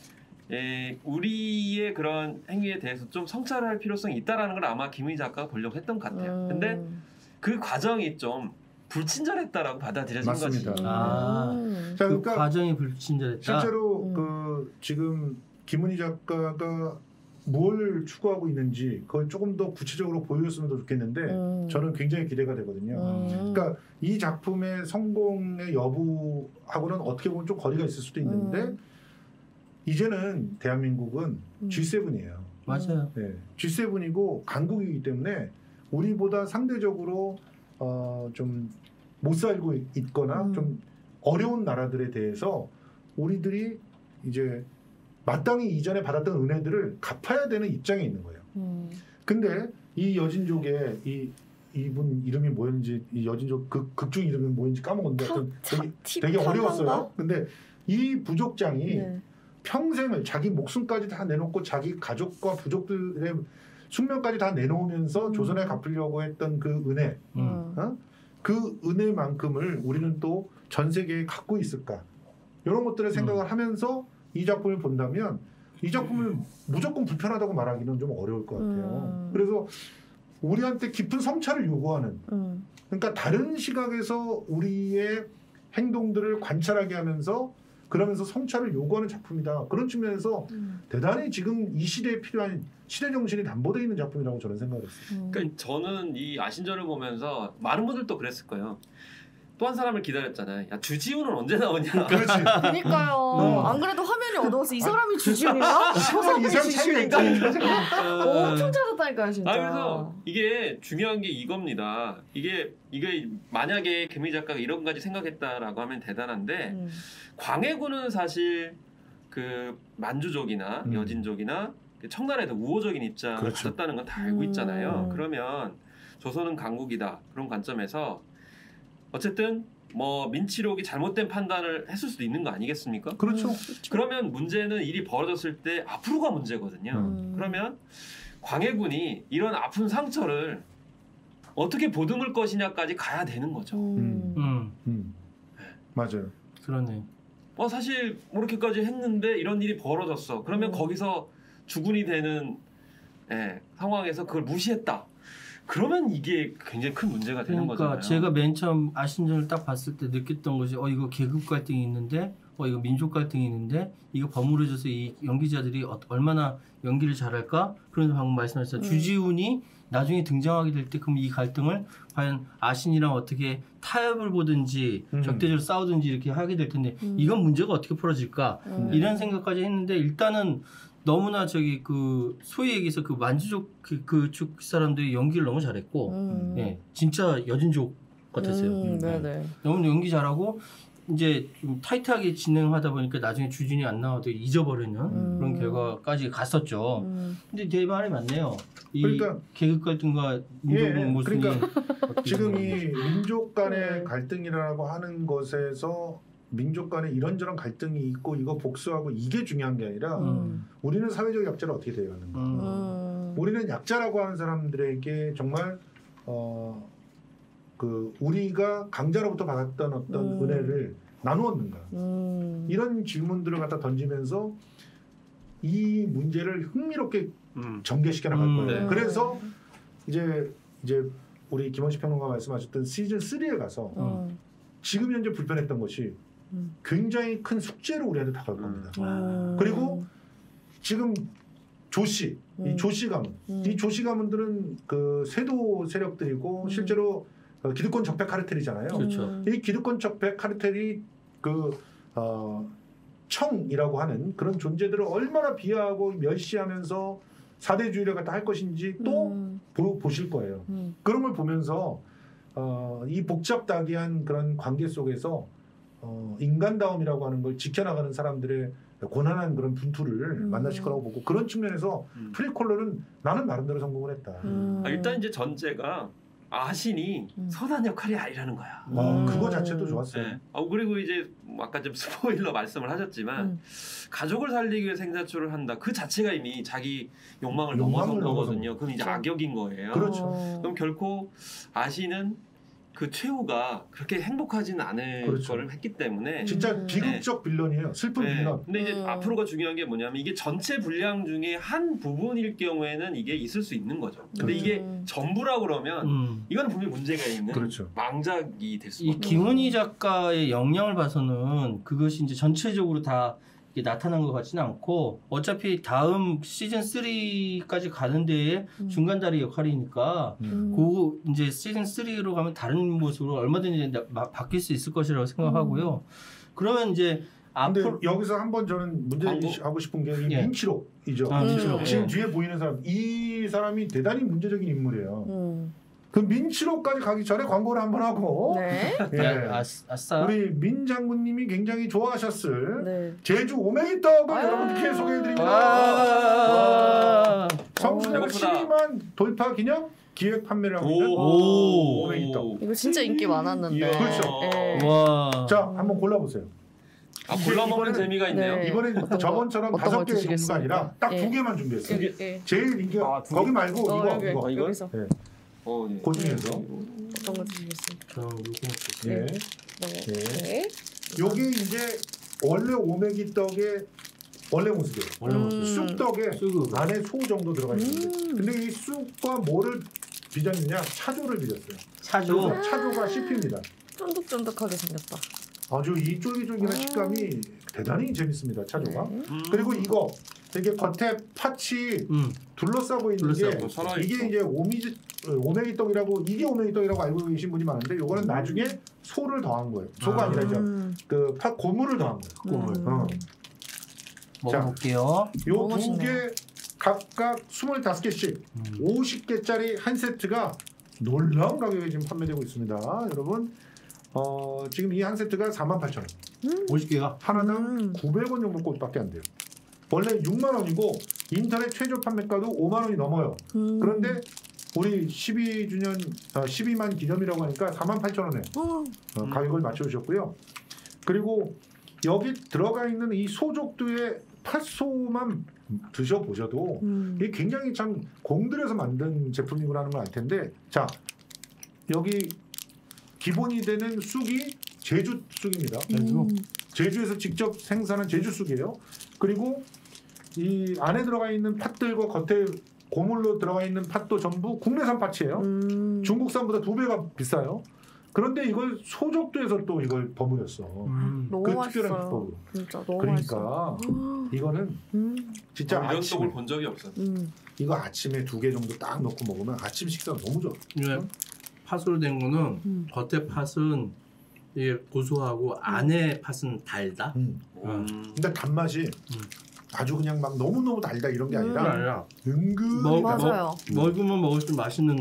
우리의 그런 행위에 대해서 좀 성찰을 할 필요성이 있다라는 걸 아마 김은희 작가가 보려고 했던 것 같아요. 근데 그 과정이 좀 불친절했다라고 받아들여진 맞습니다. 거지. 자, 그 과정이 불친절했다. 실제로 그 지금 김은희 작가가 뭘 추구하고 있는지 그걸 조금 더 구체적으로 보여줬으면 더 좋겠는데 저는 굉장히 기대가 되거든요. 그러니까 이 작품의 성공의 여부하고는 어떻게 보면 좀 거리가 있을 수도 있는데 이제는 대한민국은 G7이에요. 맞아요. 네, G7이고 강국이기 때문에 우리보다 상대적으로 좀 못 살고 있거나 좀 어려운 나라들에 대해서 우리들이 이제 마땅히 이전에 받았던 은혜들을 갚아야 되는 입장에 있는 거예요. 근데 이 여진족의 이분 이름이 뭐였는지 이 여진족 극중 이름이 뭐였는지 까먹었는데 되게 어려웠어요. 근데 이 부족장이 평생을 자기 목숨까지 다 내놓고 자기 가족과 부족들의 숙명까지 다 내놓으면서 조선에 갚으려고 했던 그 은혜, 그 은혜만큼을 우리는 또 전 세계에 갖고 있을까? 이런 것들을 생각을 하면서 이 작품을 본다면 이 작품을 무조건 불편하다고 말하기는 좀 어려울 것 같아요. 그래서 우리한테 깊은 성찰을 요구하는 그러니까 다른 시각에서 우리의 행동들을 관찰하게 하면서 그러면서 성찰을 요구하는 작품이다. 그런 측면에서 대단히 지금 이 시대에 필요한 시대 정신이 담보되어 있는 작품이라고 저는 생각했어요. 그러니까 저는 이 아신전을 보면서 많은 분들도 그랬을 거예요. 또 한 사람을 기다렸잖아요. 야, 주지훈은 언제 나오냐? 그렇지. 그러니까요. 안 그래도 화면이 어두워서 이 사람이 주지훈인가? 저 사람이 주지훈인가? 엄청 찾았다니까요, 진짜. 그래서 이게 중요한 게 이겁니다. 이게 만약에 김은희 작가가 이런 가지 생각했다라고 하면 대단한데 광해군은 사실 그 만주족이나 여진족이나 청나라에서 우호적인 입장을 그렇죠. 가졌다는 건 다 알고 있잖아요. 그러면 조선은 강국이다. 그런 관점에서 어쨌든 뭐 민치록이 잘못된 판단을 했을 수도 있는 거 아니겠습니까? 그렇죠. 그러면 문제는 일이 벌어졌을 때 앞으로가 문제거든요. 그러면 광해군이 이런 아픈 상처를 어떻게 보듬을 것이냐까지 가야 되는 거죠. 맞아요. 그러네. 사실 이렇게까지 했는데 이런 일이 벌어졌어. 그러면 거기서 주군이 되는 상황에서 그걸 무시했다. 그러면 이게 굉장히 큰 문제가 되는 거잖아요. 그러니까 제가 맨 처음 아신전을 딱 봤을 때 느꼈던 것이 이거 계급 갈등이 있는데 이거 민족 갈등이 있는데 이거 버무려져서 이 연기자들이 얼마나 연기를 잘할까? 그런 방금 말씀하셨어요. 주지훈이 나중에 등장하게 될 때 그럼 이 갈등을 과연 아신이랑 어떻게 타협을 보든지 적대적으로 싸우든지 이렇게 하게 될 텐데 이건 문제가 어떻게 풀어질까? 이런 생각까지 했는데 일단은 너무나 그 소위 얘기해서 그 만주족 그쪽 사람들이 연기를 너무 잘했고, 진짜 여진족 같았어요. 너무 연기 잘하고 이제 좀 타이트하게 진행하다 보니까 나중에 주진이 안 나와도 잊어버리는 그런 결과까지 갔었죠. 근데 제 말이 맞네요. 그러니까 계급 갈등과 민족 모순이 그러니까 지금 이 민족 간의 갈등이라고 하는 것에서 민족 간에 이런저런 갈등이 있고 이거 복수하고 이게 중요한 게 아니라 우리는 사회적 약자를 어떻게 대해가는가. 우리는 약자라고 하는 사람들에게 정말 우리가 강자로부터 받았던 어떤 은혜를 나누었는가. 이런 질문들을 갖다 던지면서 이 문제를 흥미롭게 전개시켜 나갈 거예요. 그래서 이제 우리 김원식 평론가 말씀하셨던 시즌 3에 가서 지금 현재 불편했던 것이 굉장히 큰 숙제로 우리한테 다가올 겁니다. 그리고 지금 조씨, 이 조씨 가문, 이 조씨 가문들은 그 세도 세력들이고 실제로 기득권 적폐 카르텔이잖아요. 그렇죠. 이 기득권 적폐 카르텔이 청이라고 하는 그런 존재들을 얼마나 비하하고 멸시하면서 사대주의를 갖다 할 것인지 또 보실 거예요. 그런 걸 보면서 이 복잡다기한 그런 관계 속에서 인간다움이라고 하는 걸 지켜나가는 사람들의 고난한 그런 분투를 만나실 거라고 보고 그런 측면에서 프리퀄러는 나는 나름대로 성공을 했다. 일단 이제 전제가 아신이 선한 역할이 아니라는 거야. 그거 자체도 좋았어요. 네. 그리고 이제 아까 좀 스포일러 말씀을 하셨지만 가족을 살리기 위해 생사초를 한다. 그 자체가 이미 자기 욕망을 넘어선 거거든요. 그럼 이제 악역인 거예요. 그렇죠. 그럼 결코 아신은 그 최후가 그렇게 행복하지는 않을 그렇죠. 거를 했기 때문에 진짜 비극적 빌런이에요. 슬픈 빌런. 근데 이제 앞으로가 중요한 게 뭐냐면 이게 전체 분량 중에 한 부분일 경우에는 이게 있을 수 있는 거죠. 근데 이게 전부라 그러면 이거는 분명히 문제가 있는 그렇죠. 망작이 될 수밖에 이 김은희 작가의 역량을 봐서는 그것이 이제 전체적으로 다 이게 나타난 것 같지는 않고 어차피 다음 시즌 3까지 가는 데에 중간다리 역할이니까 그 이제 시즌 3로 가면 다른 모습으로 얼마든지 바뀔 수 있을 것이라고 생각하고요. 그러면 이제 근데 앞으로 여기서 한번 저는 문제하고 싶은 게 이 예. 민치록이죠. 민치록. 지금 예. 뒤에 보이는 사람, 이 사람이 대단히 문제적인 인물이에요. 그 민치록까지 가기 전에 광고를 한번 하고 네. 예. 아싸. 우리 민 장군님이 굉장히 좋아하셨을 네. 제주 오메기떡을 여러분께 소개해드립니다. 성수대가 배고프다. 12만 돌파 기념 기획 판매를 하고 있는 오. 오메기떡. 이거 진짜 인기 많았는데. 이야. 그렇죠. 네. 와. 자, 한번 골라보세요. 골라 먹는 이번에는- 재미가 있네요. 네. 이번엔 어떤 저번처럼 거, 어떤 5개 걸 정도가 아니라 딱 예. 2개만 준비했어요. 예. 제일 인기가 두 거기 개? 말고 이거 여기, 이거 이거? 여기서 네. 네. 그 중에서 어떤 거 드시겠습니까? 저는 요거 예. 네. 요게 이제 원래 오메기 떡의 원래 모습이에요. 원래 모습. 쑥떡에 쑥. 안에 소 정도 들어가 있는데 근데 이 쑥과 뭐를 빚었느냐? 차조를 빚었어요. 차조. 그래서 차조가 씹힙니다. 쫀득쫀득하게 생겼다. 아주 이 쫄깃쫄깃한 식감이 대단히 재밌습니다. 차조가. 네. 그리고 이거 되게 겉에 팥이 둘러싸고 있는 둘러싸고 게 살아있어. 이게 이제 오메기 떡이라고 이게 오메기 떡이라고 알고 계신 분이 많은데 요거는 나중에 소를 더한 거예요. 소가 아니라 이제 그 팥 고물을 더한 거예요. 고물. 먹어볼게요. 요 너무 두 맛있네요. 개 각각 25개씩 50개짜리 한 세트가 놀라운 가격에 지금 판매되고 있습니다. 여러분 지금 이 한 세트가 48,000원. 50개가. 하나당 900원 정도 꼴밖에 안 돼요. 원래 6만 원이고 인터넷 최저 판매가도 5만 원이 넘어요. 그런데 우리 12주년 12만 기념이라고 하니까 48,000원에 가격을 맞춰주셨고요. 그리고 여기 들어가 있는 이 소족두의 팥소만 드셔보셔도 이게 굉장히 참 공들여서 만든 제품이구나 하는 걸 알 텐데 자 여기 기본이 되는 쑥이 제주 쑥입니다. 제주에서 직접 생산한 제주 쑥이에요. 그리고 이 안에 들어가 있는 팥들과 겉에 고물로 들어가 있는 팥도 전부 국내산 팥이에요. 중국산보다 2배가 비싸요. 그런데 이걸 소족도에서 또 이걸 버무렸어. 너무 그 맛있어요. 특별한 기법으로. 진짜 너무 맛있어. 그러니까 이거는 진짜 이런 아침에 떡을 본 적이 없어. 이거 아침에 2개 정도 딱 넣고 먹으면 아침 식사가 너무 좋아. 네. 팥으로 된 거는 겉에 팥은 이게 고소하고 안에 팥은 달다. 근데 단맛이 아주 그냥 막 너무너무 달다 이런 게 그게 아니라 아니라 은근히 맞아요. 먹으면 먹을수록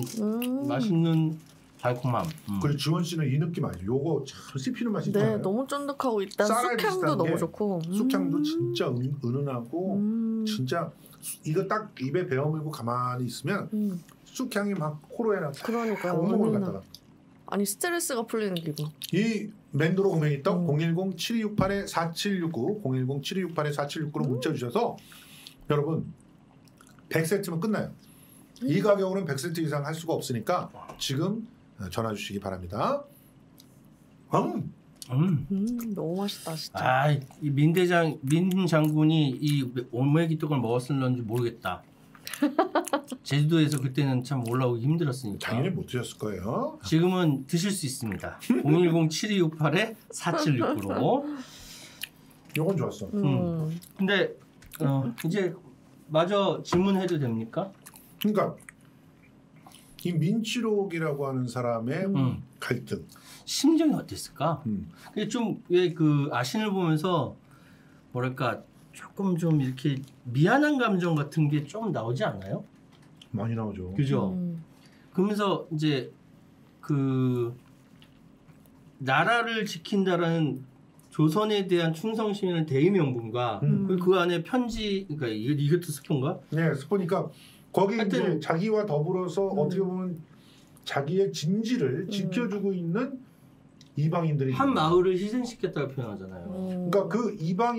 맛있는 달콤함. 그리고 지원 씨는 이 느낌 아니에요? 요거 참 씹히는 맛이 네, 있잖아요. 너무 쫀득하고 일단 쌀알 쑥향도 비슷한 너무 게 좋고. 쑥향도 진짜 은은하고 진짜 이거 딱 입에 베어물고 가만히 있으면 쑥향이 막 코로에 나 그러니까요. 온몸을 갖다가 아니 스트레스가 풀리는 기분. 이 맨도로 오메기떡 010-7268-4769 010-7268-4769로 문자 주셔서 여러분 100세트면 끝나요. 이 가격으로는 100세트 이상 할 수가 없으니까 지금 전화 주시기 바랍니다. 너무 맛있다 진짜. 아, 이 민 장군이 이 오메기떡을 먹었을런지 모르겠다. 제주도에서 그때는 참 올라오기 힘들었으니까. 당연히 못 드셨을 거예요. 지금은 드실 수 있습니다. 010-7268-4769로. 요건 좋았어. 근데 이제 마저 질문해도 됩니까? 그러니까 이 민치록이라고 하는 사람의 갈등. 심정이 어땠을까? 근데 좀 왜 그 아신을 보면서 뭐랄까 조금 좀 이렇게 미안한 감정 같은 게 좀 나오지 않나요? 많이 나오죠. 그죠? 그러면서 이제 그 나라를 지킨다라는 조선에 대한 충성심이라는 대의명분과 그 안에 편지, 그러니까 이것도 스폰가? 네, 스포니까 거기 하여튼, 이제 자기와 더불어서 어떻게 보면 자기의 진지를 지켜주고 있는 이방인들이 한 마을을 희생시켰다고 표현하잖아요. 그러니까 그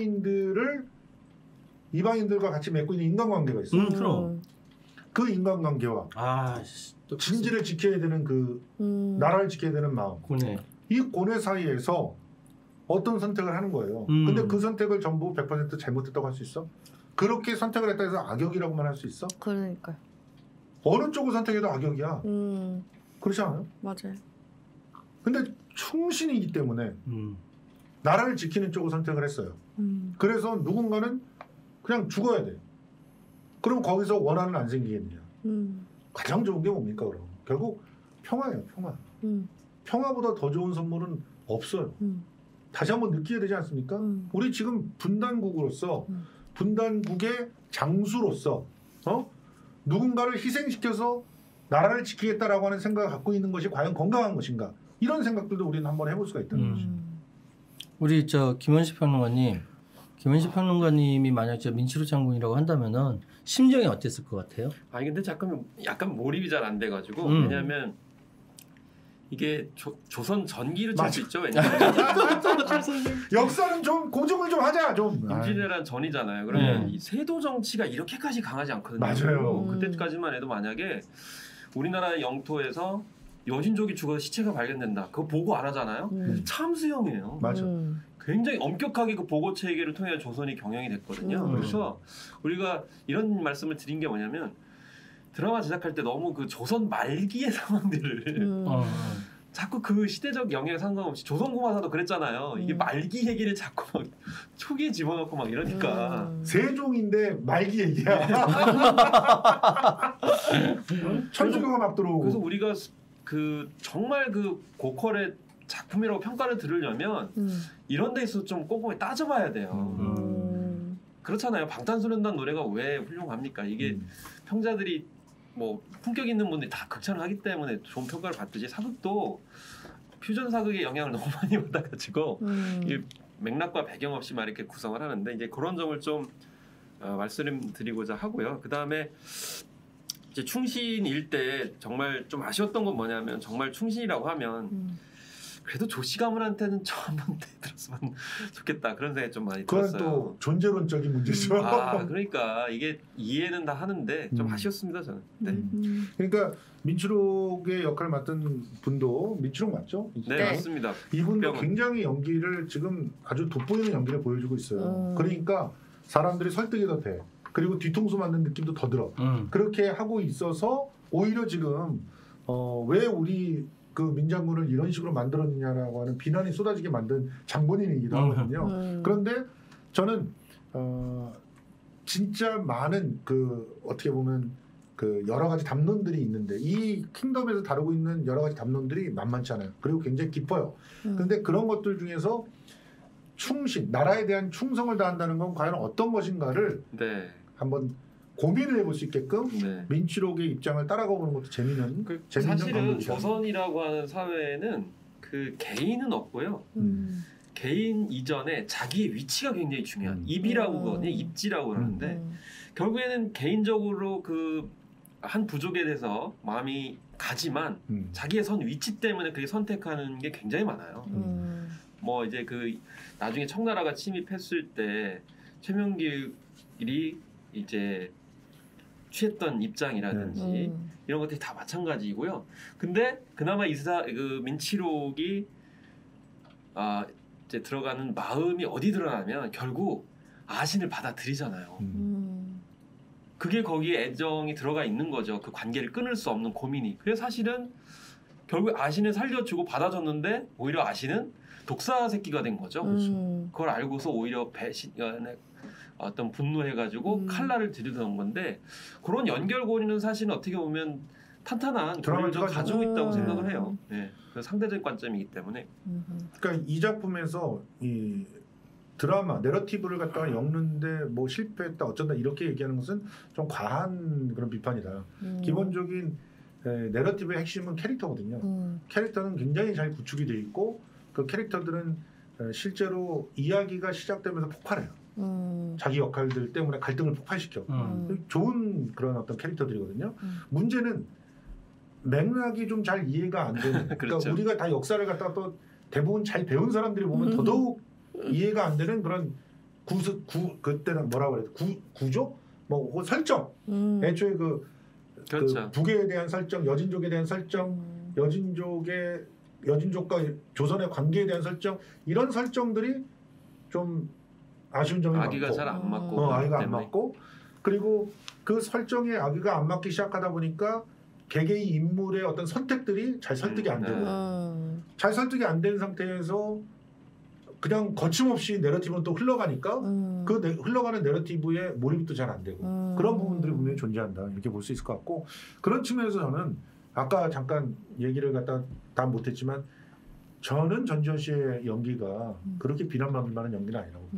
이방인들과 같이 맺고 있는 인간관계가 있어요. 그럼 그 인간관계와 또 진지를 지켜야 되는 그 나라를 지켜야 되는 마음. 고뇌. 이 고뇌 사이에서 어떤 선택을 하는 거예요. 근데 그 선택을 전부 100% 잘못했다고 할 수 있어? 그렇게 선택을 했다 해서 악역이라고만 할 수 있어? 그러니까요. 어느 쪽을 선택해도 악역이야. 그렇지 않아요? 맞아요. 근데 충신이기 때문에 나라를 지키는 쪽을 선택을 했어요. 그래서 누군가는 그냥 죽어야 돼. 그럼 거기서 원한은 안 생기겠느냐. 가장 좋은 게 뭡니까 그럼? 결국 평화예요. 평화. 평화보다 더 좋은 선물은 없어요. 다시 한번 느끼게 되지 않습니까? 우리 지금 분단국으로서 분단국의 장수로서 누군가를 희생시켜서 나라를 지키겠다라고 하는 생각을 갖고 있는 것이 과연 건강한 것인가? 이런 생각들도 우리는 한번 해볼 수가 있다는 거죠. 우리 김원식 평론가님이 만약 민치로 장군이라고 한다면은 심정이 어땠을 것 같아요? 아니 근데 약간 몰입이 잘 안 돼가지고 왜냐하면 이게 조선 전기를 칠 수 있죠. 왜냐면 역사는 좀 고증을 좀 하자 좀. 임진왜란 전이잖아요. 그러면 이 세도 정치가 이렇게까지 강하지 않거든요. 맞아요. 그때까지만 해도 만약에 우리나라 영토에서 여신족이 죽어서 시체가 발견된다. 그거 보고 안 하잖아요. 참수형이에요. 맞아. 굉장히 엄격하게 그 보고 체계를 통해 조선이 경영이 됐거든요. 그래서 우리가 이런 말씀을 드린 게 뭐냐면 드라마 제작할 때 너무 그 조선 말기의 상황들을 자꾸 그 시대적 영향에 상관없이 조선공화사도 그랬잖아요. 이게 말기 얘기를 자꾸 막 초기에 집어넣고 막 이러니까 세종인데 말기 얘기야. 천주교가 막 들어오고. 그래서 우리가 그 정말 그 고퀄의 작품이라고 평가를 들으려면 이런 데 있어서 좀 꼼꼼히 따져봐야 돼요. 그렇잖아요. 방탄소년단 노래가 왜 훌륭합니까? 이게 평자들이 뭐 품격 있는 분들이 다 극찬을 하기 때문에 좋은 평가를 받듯이 사극도 퓨전 사극의 영향을 너무 많이 받아가지고 이 맥락과 배경 없이 막 이렇게 구성을 하는데 이제 그런 점을 좀 말씀드리고자 하고요. 그 다음에 이제 충신일 때 정말 좀 아쉬웠던 건 뭐냐면 정말 충신이라고 하면 그래도 조씨 가문한테는 저 한번 들었으면 좋겠다 그런 생각이 좀 많이 들었어요. 그건 또 존재론적인 문제죠. 그러니까 이게 이해는 다 하는데 좀 아쉬웠습니다 저는. 네. 그러니까 민치록의 역할을 맡은 분도 민치록 맞죠? 네, 맞습니다. 이분도 굉장히 연기를 지금 아주 돋보이는 연기를 보여주고 있어요. 그러니까 사람들이 설득이 더 돼. 그리고 뒤통수 맞는 느낌도 더 들어. 그렇게 하고 있어서 오히려 지금 왜 우리 그 민장군을 이런 식으로 만들었느냐라고 하는 비난이 쏟아지게 만든 장본인이기도 하거든요. 그런데 저는 진짜 많은 그 어떻게 보면 그 여러 가지 담론들이 있는데 이 킹덤에서 다루고 있는 여러 가지 담론들이 만만치 않아요. 그리고 굉장히 깊어요. 그런데 그런 것들 중에서 충신, 나라에 대한 충성을 다한다는 건 과연 어떤 것인가를 한번 고민을 해볼 수 있게끔 민치록의 입장을 따라가 보는 것도 재미있는 사실은 방법이다. 조선이라고 하는 사회에는 그 개인은 없고요. 개인 이전에 자기의 위치가 굉장히 중요한 입이라고 그러거든요. 입지라고 그러는데 결국에는 개인적으로 그 한 부족에 대해서 마음이 가지만 자기의 선 위치 때문에 그게 선택하는 게 굉장히 많아요. 뭐 이제 그 나중에 청나라가 침입했을 때 최명길이 이제 취했던 입장이라든지 이런 것들이 다 마찬가지이고요. 근데 그나마 그 민치록이 이제 들어가는 마음이 어디 드러나면 결국 아신을 받아들이잖아요. 그게 거기에 애정이 들어가 있는 거죠. 그 관계를 끊을 수 없는 고민이. 그래서 사실은 결국 아신을 살려주고 받아줬는데 오히려 아신은 독사 새끼가 된 거죠. 그걸 알고서 오히려 어떤 분노해가지고 칼날을 들이던 건데 그런 연결고리는 사실은 어떻게 보면 탄탄한 고리를 좀 가지고 있다고 생각을 해요. 네. 그래서 상대적 관점이기 때문에. 그러니까 이 작품에서 이 드라마 내러티브를 갖다가 엮는데 뭐 실패했다 어쩐다 이렇게 얘기하는 것은 좀 과한 그런 비판이다. 기본적인 내러티브의 핵심은 캐릭터거든요. 캐릭터는 굉장히 잘 구축이 돼 있고 그 캐릭터들은 실제로 이야기가 시작되면서 폭발해요. 자기 역할들 때문에 갈등을 폭발시켜. 좋은 그런 어떤 캐릭터들이거든요. 문제는 맥락이 좀 잘 이해가 안 되는. 그렇죠. 그러니까 우리가 다 역사를 갖다 또 대부분 잘 배운 사람들이 보면 더더욱 이해가 안 되는 그런 그때는 뭐라고 그래야 돼? 구조? 뭐 설정. 애초에 그렇죠. 그 북에 대한 설정, 여진족에 대한 설정, 여진족과 조선의 관계에 대한 설정 이런 설정들이 좀 아쉬운 점이 아기가 많고 잘 안 맞고 아기가 안 맞고 그리고 그 설정에 아기가 안 맞기 시작하다 보니까 개개인 인물의 어떤 선택들이 잘 설득이 안 되고 잘 설득이 안 된 상태에서 그냥 거침없이 내러티브는 또 흘러가니까 흘러가는 내러티브에 몰입도 잘 안 되고 그런 부분들이 분명히 존재한다 이렇게 볼 수 있을 것 같고 그런 측면에서 저는 아까 잠깐 얘기를 갖다 다 못했지만 저는 전지현 씨의 연기가 그렇게 비난받을 만한 연기는 아니라고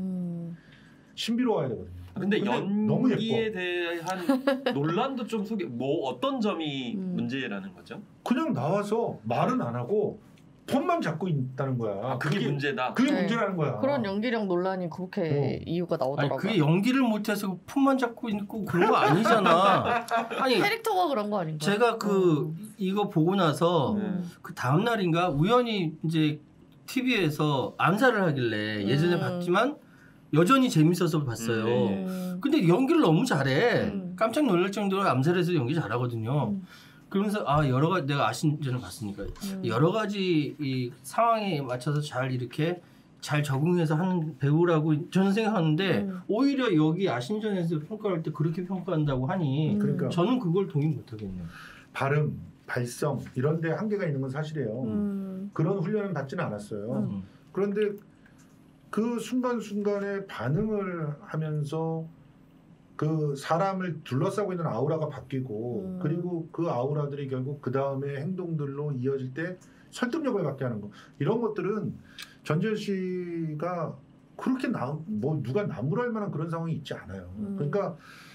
신비로워야 되거든요. 근데 너무 연기에 대한 논란도 좀 뭐 어떤 점이 문제라는 거죠? 그냥 나와서 말은 안 하고 폰만 잡고 있다는 거야. 그게 문제다. 그게 네. 문제라는 거야. 그런 연기력 논란이 그렇게 이유가 나오더라고요. 아니, 그게 연기를 못해서 폰만 잡고 있고 그런 거 아니잖아. 아니 캐릭터가 그런 거 아닌가? 제가 이거 보고 나서 그 다음 날인가 우연히 이제 TV에서 암살을 하길래 예전에 봤지만 여전히 재밌어서 봤어요. 근데 연기를 너무 잘해. 깜짝 놀랄 정도로 암살에서 연기 잘하거든요. 그러면서 여러 가지 내가 아신전을 봤으니까 여러 가지 이 상황에 맞춰서 잘 이렇게 잘 적응해서 하는 배우라고 저는 생각하는데 오히려 여기 아신전에서 평가할 때 그렇게 평가한다고 하니 그러니까 저는 그걸 동의 못 하겠네요. 발음, 발성 이런 데 한계가 있는 건 사실이에요. 그런 훈련은 받지는 않았어요. 그런데 그 순간순간에 반응을 하면서 그 사람을 둘러싸고 있는 아우라가 바뀌고 그리고 그 아우라들이 결국 그 다음에 행동들로 이어질 때 설득력을 갖게 하는 거 이런 것들은 전지현 씨가 그렇게 누가 나무랄 만한 그런 상황이 있지 않아요. 그러니까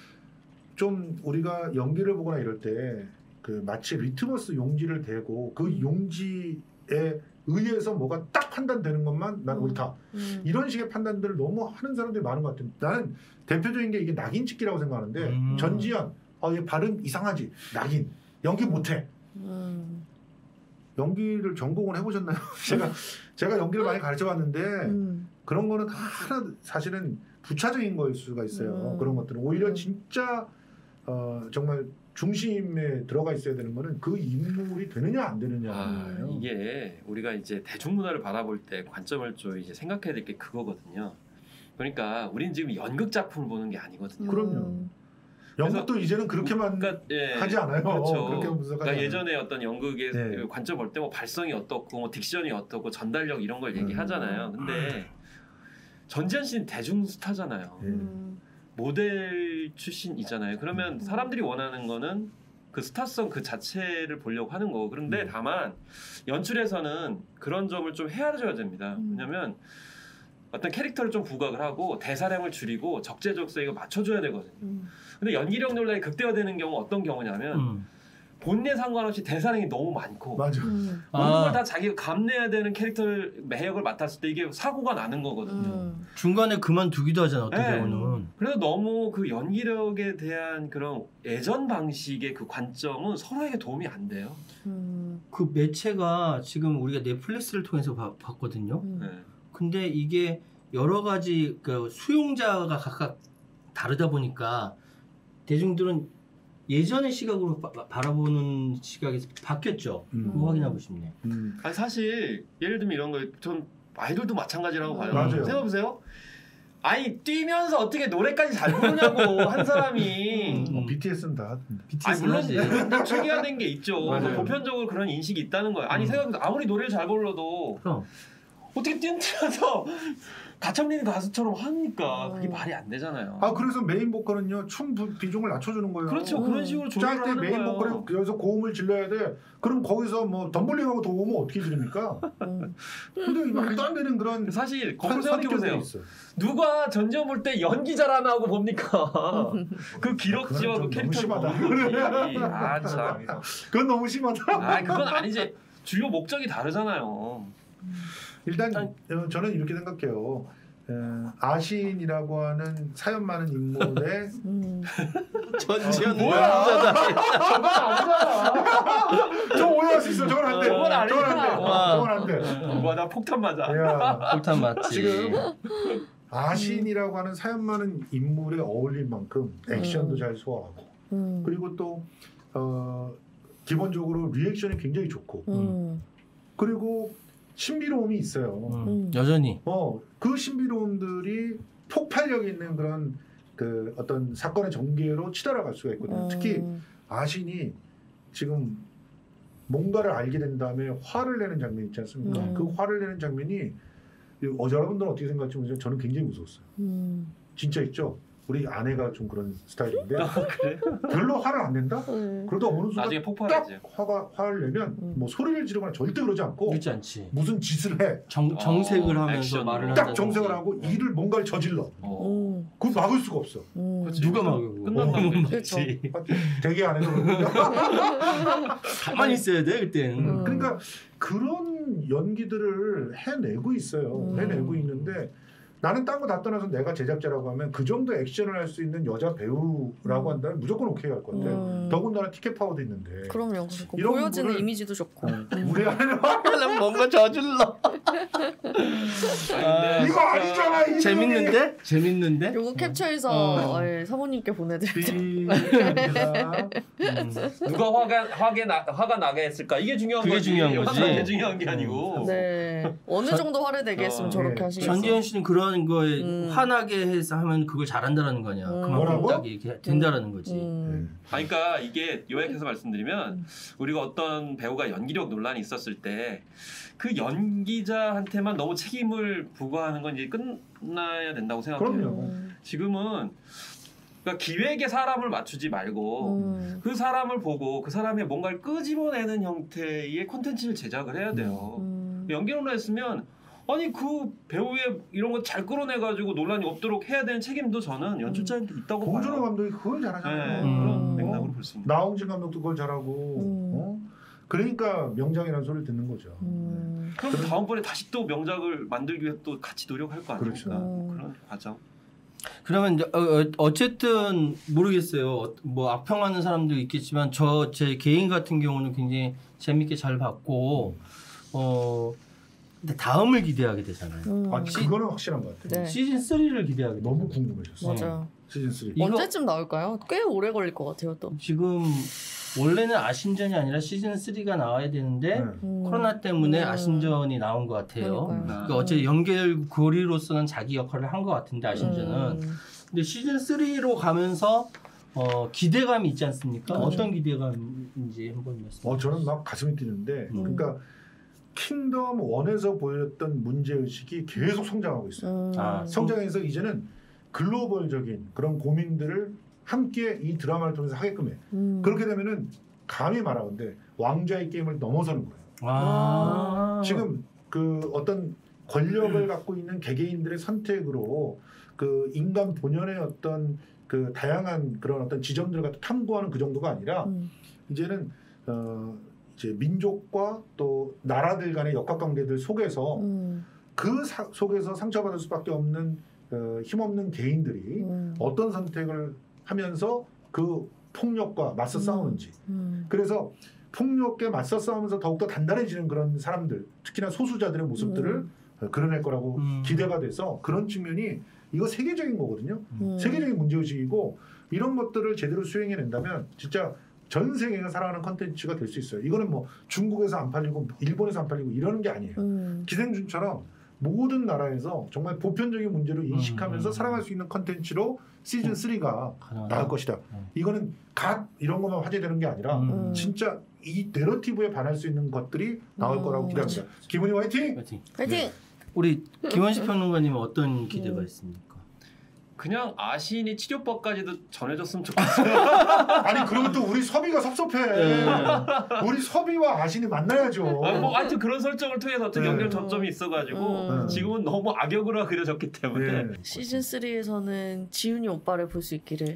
좀 우리가 연기를 보거나 이럴 때 그 마치 리트머스 용지를 대고 그 용지에 의해서 뭐가 딱 판단되는 것만 난 옳다. 이런 식의 판단들을 너무 하는 사람들이 많은 것 같아요. 나는 대표적인 게 이게 낙인 찍기라고 생각하는데 전지현 얘 발음 이상하지. 낙인. 연기 못해. 연기를 전공을 해보셨나요? 제가 연기를 많이 가르쳐봤는데 그런 거는 하나 사실은 부차적인 거일 수가 있어요. 그런 것들은 오히려 진짜 정말 중심에 들어가 있어야 되는 거는 그 인물이 되느냐 안 되느냐예요. 이게 우리가 이제 대중문화를 바라볼 때 관점을 좀 이제 생각해야 될 게 그거거든요. 그러니까 우리는 지금 연극 작품을 보는 게 아니거든요. 그럼요. 연극도 이제는 그렇게만 하지 않아요. 그렇죠. 그렇게 그러니까 예전에 어떤 연극의 관점 볼 때 뭐 발성이 어떻고 뭐 딕션이 어떻고 전달력 이런 걸 얘기하잖아요. 근데 전지현 씨는 대중 스타잖아요. 모델 출신이잖아요. 그러면 사람들이 원하는 거는 그 스타성 그 자체를 보려고 하는 거고. 그런데 다만 연출에서는 그런 점을 좀 헤아려야 됩니다. 왜냐면 어떤 캐릭터를 좀 부각을 하고 대사량을 줄이고 적재적소에 맞춰줘야 되거든요. 근데 연기력 논란이 극대화되는 경우 어떤 경우냐면 본인에 상관없이 대사량이 너무 많고 맞아. 모든 걸 다 자기가 감내야 되는 캐릭터를 매역을 맡았을 때 이게 사고가 나는 거거든요. 중간에 그만두기도 하잖아 어떤 경우는. 그래서 너무 그 연기력에 대한 그런 예전 방식의 그 관점은 서로에게 도움이 안 돼요. 그 매체가 지금 우리가 넷플릭스를 통해서 봤거든요. 근데 이게 여러 가지 그 수용자가 각각 다르다 보니까 대중들은 예전의 시각으로 바라보는 시각이 바뀌었죠. 그거 확인하고 싶네요. 아니 사실 예를 들면 이런 거 전 아이돌도 마찬가지라고 봐요. 맞아요. 생각해보세요. 아니 뛰면서 어떻게 노래까지 잘 부르냐고 한 사람이. BTS는 다. BTS는 하지. 물론 특이화된 게 있죠. 맞아요. 보편적으로 그런 인식이 있다는 거예요. 아니 생각해보세요. 아무리 노래를 잘 불러도 그럼. 어떻게 뛰면서 가창린 가수처럼 하니까 그게 말이 안 되잖아요. 그래서 메인 보컬은요 춤 비중을 낮춰주는 거예요. 그렇죠. 그런 식으로 조절을 짤 때 하는 메인 거예요. 보컬에 여기서 고음을 질러야 돼. 그럼 거기서 뭐 덤블링하고 더 오면 어떻게 지릅니까? 근데 말도 안 되는 그런 사실 거꾸로 생각해보세요. 있어요. 누가 전지현 볼 때 연기 잘하나 하고 봅니까? 그 기럭지와 그 캐릭터 심하다. 참. 그건 너무 심하다. 그건 아니지. 주요 목적이 다르잖아요. 일단 저는 이렇게 생각해요. 아신이라고 하는 사연 많은 인물의 전지현 뭐야? 저건 아니잖아. 저건 안 돼. 저건 안 돼. 와, 나 폭탄 맞아. 야, 폭탄 맞지. 지금 아신이라고 하는 사연 많은 인물에 어울릴 만큼 액션도 잘 소화하고 그리고 또 기본적으로 리액션이 굉장히 좋고 그리고 신비로움이 있어요. 여전히. 그 신비로움들이 폭발력 있는 그런 그 어떤 사건의 전개로 치달아갈 수가 있거든요. 특히 아신이 지금 뭔가를 알게 된 다음에 화를 내는 장면 있지 않습니까? 그 화를 내는 장면이 여러분들은 어떻게 생각할지 모르지만 저는 굉장히 무서웠어요. 진짜 있죠? 우리 아내가 좀 그런 스타일인데 그래? 별로 화를 안 낸다? 그러다 어느 순간 나중에 딱 폭발하지. 화를 내면 뭐 소리를 지르거나 절대 그러지 않고 그렇지 않지. 무슨 짓을 해. 정색을 하면서 액션으로. 말을 딱 한다든지. 정색을 하고 일을 뭔가를 저질러. 그걸 막을 수가 없어. 누가 막고 끝난다고 그렇죠. 대개 안 해도 그러는데. 가만히 있어야 돼 그때는. 그러니까 그런 연기들을 해내고 있어요. 해내고 있는데 나는 딴 거 다 떠나서 내가 제작자라고 하면 그 정도 액션을 할 수 있는 여자 배우라고 한다면 무조건 오케이 할 건데 더군다나 티켓 파워도 있는데 그럼요. 그리고 이런 보여지는 부분을- 이미지도 좋고. 우리 아내는 화를 뭔가 저질러. 이거 아니잖아. 이 재밌는데? 재밌는데? 요거 캡처해서 사모님께 보내드릴게요. 누가 화가 나게 했을까? 이게 중요한 그게 거지. 중요한 거지. 그게 중요한 게 아니고. 네. 어느 정도 화를 내게 했으면 저렇게 네. 하시겠어요. 전지현 씨는 그런 거에 화나게 해서 하면 그걸 잘한다라는 거 아니야. 그만큼 뭐라고? 딱 이렇게 된다라는 거지. 그러니까 이게 요약해서 말씀드리면 우리가 어떤 배우가 연기력 논란이 있었을 때 그 연기자한테만 너무 책임을 부과하는 건 이제 끝나야 된다고 생각해요. 그럼요. 지금은 그러니까 기획에 사람을 맞추지 말고 그 사람을 보고 그 사람의 뭔가를 끄집어내는 형태의 콘텐츠를 제작을 해야 돼요. 연기 논란 했으면 아니 그 배우의 이런 거 잘 끌어내가지고 논란이 없도록 해야 되는 책임도 저는 연출자한테 있다고 봉준호 봐요. 감독이 그걸 잘하잖아요. 네, 그런 맥락으로 볼 수 있습니다. 나홍진 감독도 그걸 잘하고 그러니까 명작이라는 소리를 듣는 거죠. 그럼 다음번에 다시 또 명작을 만들기 위해 또 같이 노력할 거 아닙니까? 그렇죠. 그런 과정. 그러면 이제 어쨌든 모르겠어요. 뭐 악평하는 사람도 있겠지만 제 개인 같은 경우는 굉장히 재밌게 잘 봤고 근데 다음을 기대하게 되잖아요. 그거는 확실한 것 같아요. 네. 시즌 3를 기대하게 돼요. 너무 궁금해졌어요. 맞아요. 시즌 3. 이거- 언제쯤 나올까요? 꽤 오래 걸릴 것 같아요, 또. 지금 원래는 아신전이 아니라 시즌 3가 나와야 되는데 코로나 때문에 아신전이 나온 것 같아요. 그러니까 어째 연결고리로서는 자기 역할을 한 것 같은데 아신전은. 근데 시즌 3로 가면서 기대감이 있지 않습니까? 어떤 기대감인지 한번 말씀. 저는 막 가슴이 뛰는데 그러니까 킹덤 1에서 보였던 문제의식이 계속 성장하고 있어요. 성장해서 이제는 글로벌적인 그런 고민들을 함께 이 드라마를 통해서 하게끔 해. 그렇게 되면은 감히 말하건대 왕좌의 게임을 넘어서는 거예요. 지금 그 어떤 권력을 갖고 있는 개개인들의 선택으로 그 인간 본연의 어떤 그 다양한 그런 어떤 지점들을 갖다 탐구하는 그 정도가 아니라 이제는 이제 민족과 또 나라들 간의 역학관계들 속에서 속에서 상처받을 수밖에 없는 힘없는 개인들이 어떤 선택을 하면서 그 폭력과 맞서 싸우는지. 그래서 폭력에 맞서 싸우면서 더욱더 단단해지는 그런 사람들, 특히나 소수자들의 모습들을 그려낼 거라고 기대가 돼서 그런 측면이 이거 세계적인 거거든요. 세계적인 문제의식이고 이런 것들을 제대로 수행해낸다면 진짜 전 세계가 사랑하는 컨텐츠가 될 수 있어요. 이거는 뭐 중국에서 안 팔리고 일본에서 안 팔리고 이러는 게 아니에요. 기생충처럼 모든 나라에서 정말 보편적인 문제를 인식하면서 사랑할 수 있는 컨텐츠로 시즌 3가 나올 것이다. 이거는 이런 것만 화제되는 게 아니라 진짜 이 내러티브에 반할 수 있는 것들이 나올 거라고 기대합니다. 김은희 화이팅! 화이팅! 우리 김원식 평론가님은 어떤 기대가 있습니까? 그냥 아신이 치료법까지도 전해줬으면 좋겠어요. 아니 그러면 또 우리 섭이가 섭섭해. 우리 섭이와 아신이 만나야죠. 뭐 하여튼 그런 설정을 통해서 어떤 네. 연결 접점이 있어가지고 지금은 너무 악역으로 그려졌기 때문에 시즌 3에서는 지훈이 오빠를 볼 수 있기를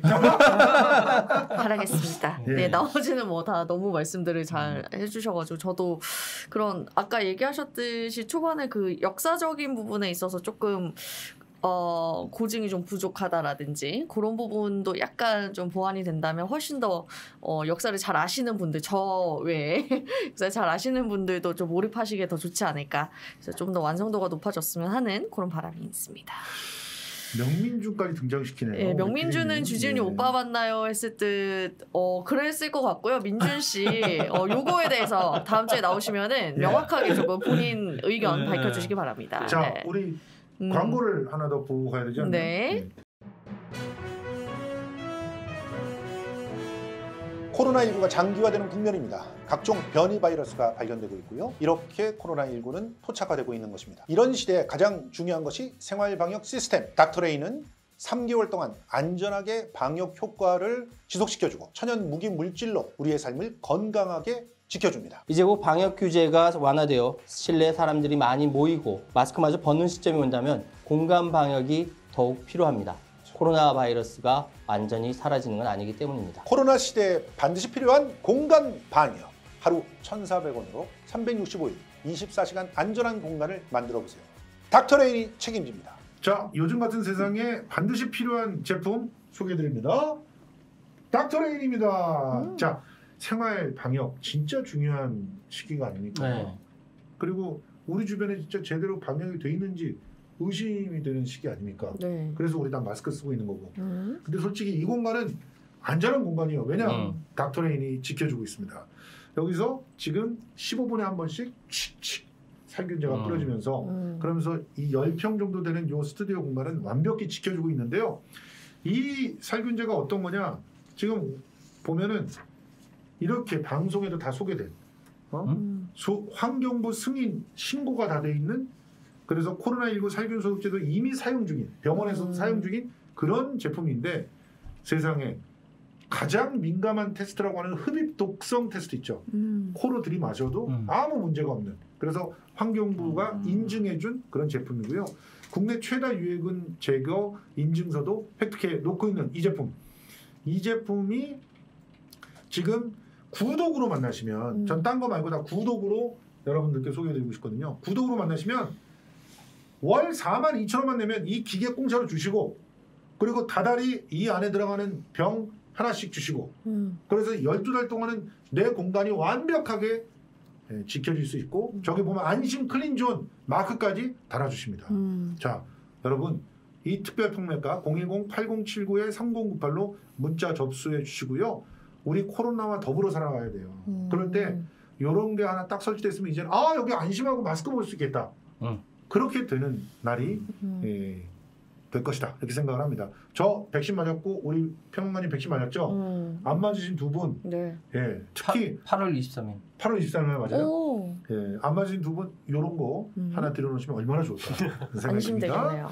바라겠습니다. 네, 나머지는 뭐 다 너무 말씀들을 잘 해주셔가지고 저도 그런 아까 얘기하셨듯이 초반에 그 역사적인 부분에 있어서 조금 고증이 좀 부족하다라든지 그런 부분도 약간 좀 보완이 된다면 훨씬 더 역사를 잘 아시는 분들, 저 외에 역사를 잘 아시는 분들도 좀 몰입하시기에 더 좋지 않을까. 그래서 좀 더 완성도가 높아졌으면 하는 그런 바람이 있습니다. 명민준까지 등장시키네요. 네, 명민준은 주지훈이 오빠 만나요 했을 듯 그랬을 것 같고요. 민준 씨 요거에 대해서 다음 주에 나오시면은 명확하게 조금 본인 의견 밝혀주시기 바랍니다. 자, 네. 우리 광고를 하나 더 보고 가야 되지 않나요? 네. 코로나19가 장기화되는 국면입니다. 각종 변이 바이러스가 발견되고 있고요. 이렇게 코로나19는 토착화되고 있는 것입니다. 이런 시대에 가장 중요한 것이 생활방역 시스템. 닥터레인은 3개월 동안 안전하게 방역 효과를 지속시켜주고 천연 무기 물질로 우리의 삶을 건강하게 지켜줍니다. 이제 곧 방역 규제가 완화되어 실내에 사람들이 많이 모이고 마스크마저 벗는 시점이 온다면 공간 방역이 더욱 필요합니다. 코로나 바이러스가 완전히 사라지는 건 아니기 때문입니다. 코로나 시대에 반드시 필요한 공간 방역. 하루 1,400원으로 365일 24시간 안전한 공간을 만들어 보세요. 닥터레인이 책임집니다. 자, 요즘 같은 세상에 반드시 필요한 제품 소개해드립니다. 닥터레인입니다. 자, 생활 방역 진짜 중요한 시기가 아닙니까? 네. 그리고 우리 주변에 진짜 제대로 방역이 돼 있는지 의심이 되는 시기 아닙니까? 네. 그래서 우리 다 마스크 쓰고 있는 거고. 근데 솔직히 이 공간은 안전한 공간이에요. 왜냐? 닥터레인이 지켜주고 있습니다. 여기서 지금 15분에 한 번씩 칙칙 살균제가 뿌려지면서 그러면서 이 10평 정도 되는 이 스튜디오 공간은 완벽히 지켜주고 있는데요. 이 살균제가 어떤 거냐? 지금 보면은 이렇게 방송에도 다 소개된 환경부 승인 신고가 다 돼 있는, 그래서 코로나19 살균 소독제도 이미 사용 중인, 병원에서도 사용 중인 그런 제품인데, 세상에 가장 민감한 테스트라고 하는 흡입 독성 테스트 있죠. 코로 들이마셔도 아무 문제가 없는, 그래서 환경부가 인증해준 그런 제품이고요. 국내 최다 유해균 제거 인증서도 획득해 놓고 있는 이 제품. 이 제품이 지금 구독으로 만나시면, 전 딴 거 말고 다 구독으로 여러분들께 소개해드리고 싶거든요. 구독으로 만나시면 월 42,000원만 내면 이 기계 공짜로 주시고, 그리고 다달이 이 안에 들어가는 병 하나씩 주시고, 그래서 12달 동안은 내 공간이 완벽하게 지켜질 수 있고, 저기 보면 안심 클린존 마크까지 달아주십니다. 자, 여러분, 이 특별 판매가 010-8079-3098로 문자 접수해 주시고요. 우리 코로나와 더불어 살아가야 돼요. 그럴 때 이런 게 하나 딱 설치됐으면 이제는 여기 안심하고 마스크 볼 수 있겠다. 그렇게 되는 날이 될 것이다. 이렇게 생각을 합니다. 저 백신 맞았고 우리 평론가님 백신 맞았죠? 안 맞으신 두 분. 네. 예, 특히 8월 23일. 8월 23일 맞아요. 오. 예, 안 맞으신 두 분 이런 거 하나 들여놓으시면 얼마나 좋을까 생각이 듭니다.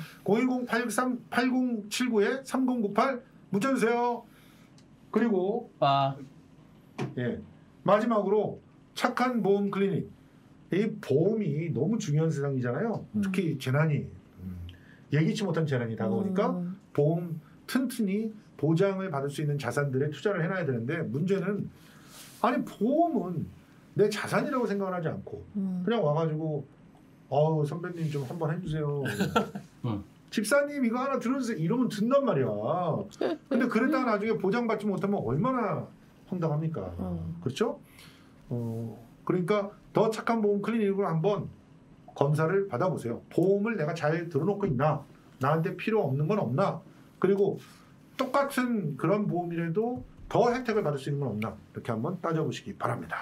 010-8079-3098 문자 주세요. 그리고 예, 마지막으로 착한 보험 클리닉. 이 보험이 너무 중요한 세상이잖아요. 특히 재난이 예기치 못한 재난이 다가오니까 보험 튼튼히 보장을 받을 수 있는 자산들에 투자를 해놔야 되는데, 문제는 아니 보험은 내 자산이라고 생각을 하지 않고 그냥 와가지고 선배님 좀 한번 해주세요. 집사님 이거 하나 들어주세요. 이러면 듣단 말이야. 근데 그랬다가 나중에 보장받지 못하면 얼마나 황당합니까? 그렇죠? 그러니까 더 착한 보험 클리닉으로 한번 검사를 받아보세요. 보험을 내가 잘 들어놓고 있나? 나한테 필요 없는 건 없나? 그리고 똑같은 그런 보험이라도 더 혜택을 받을 수 있는 건 없나? 이렇게 한번 따져보시기 바랍니다.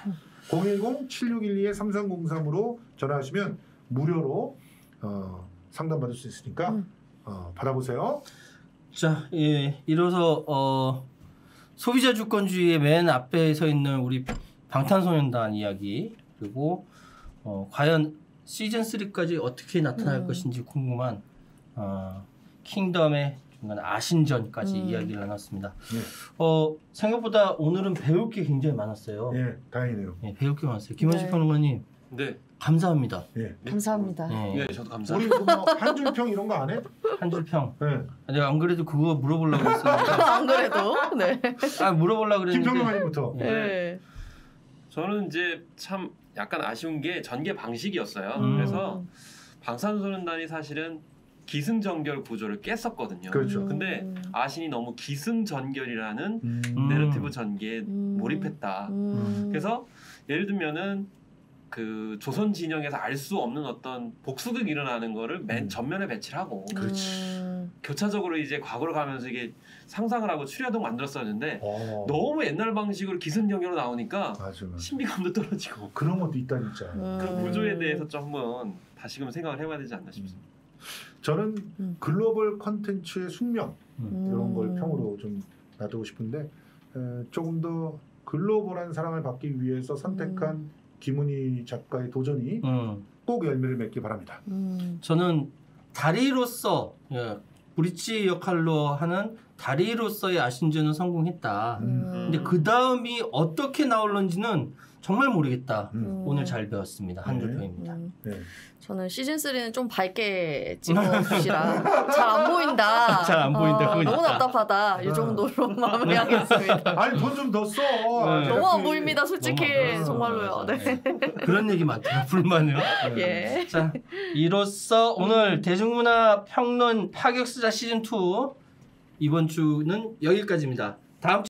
010-7612-3303으로 전화하시면 무료로 상담받을 수 있으니까 받아보세요. 자, 예, 이로써 소비자 주권주의의 맨 앞에 서 있는 우리 방탄소년단 이야기, 그리고 과연 시즌 3까지 어떻게 나타날 것인지 궁금한 킹덤의 중간 아신전까지 이야기를 나눴습니다. 생각보다 오늘은 배울 게 굉장히 많았어요. 예, 다행이네요. 예, 배울 게 많았어요. 김원식 평론가님, 네, 감사합니다. 예. 감사합니다. 네, 저도 감사합니다. 우리 뭐 한 줄평 이런 거 안 해? 한 줄 평. 네. 내가 안 그래도 그거 물어보려고 했었는데. 안 그래도 네. 물어보려고 그랬는데. 김평론가님부터. 네. 저는 이제 참 약간 아쉬운 게 전개 방식이었어요. 그래서 방탄소년단이 사실은 기승전결 구조를 깼었거든요. 그렇죠. 근데 아신이 너무 기승전결이라는 내러티브 전개에 몰입했다. 그래서 예를 들면은 그 조선 진영에서 알 수 없는 어떤 복수극이 일어나는 거를 맨 전면에 배치를 하고 교차적으로 이제 과거로 가면서 이게 상상을 하고 추리하도록 만들었었는데 너무 옛날 방식으로 기승전결로 나오니까 맞아. 신비감도 떨어지고 그런 것도 있다 진짜. 그 구조에 대해서 좀 한번 다시금 생각을 해봐야 되지 않나 싶습니다. 저는 글로벌 컨텐츠의 숙명 이런 걸 평으로 좀 놔두고 싶은데 조금 더 글로벌한 사랑을 받기 위해서 선택한 김은희 작가의 도전이 꼭 열매를 맺기 바랍니다. 저는 다리로서 브릿지 역할로 하는 다리로서의 아신전은 성공했다. 근데 그 다음이 어떻게 나올런지는 정말 모르겠다. 오늘 잘 배웠습니다. 한줄평입니다. 네. 저는 시즌 3는 좀 밝게 찍어주시라. 잘 안 보인다. 잘 안 보인다. 그건 너무 있다. 답답하다. 이 정도로 마무리하겠습니다. 아니 돈 좀 더 써. 너무 안 보입니다. 솔직히 정말로요. 네. 그런 얘기 많더라. 불만은. 예. 자, 이로써 오늘 대중문화 평론 파격수자 시즌 2 이번 주는 여기까지입니다. 다음 주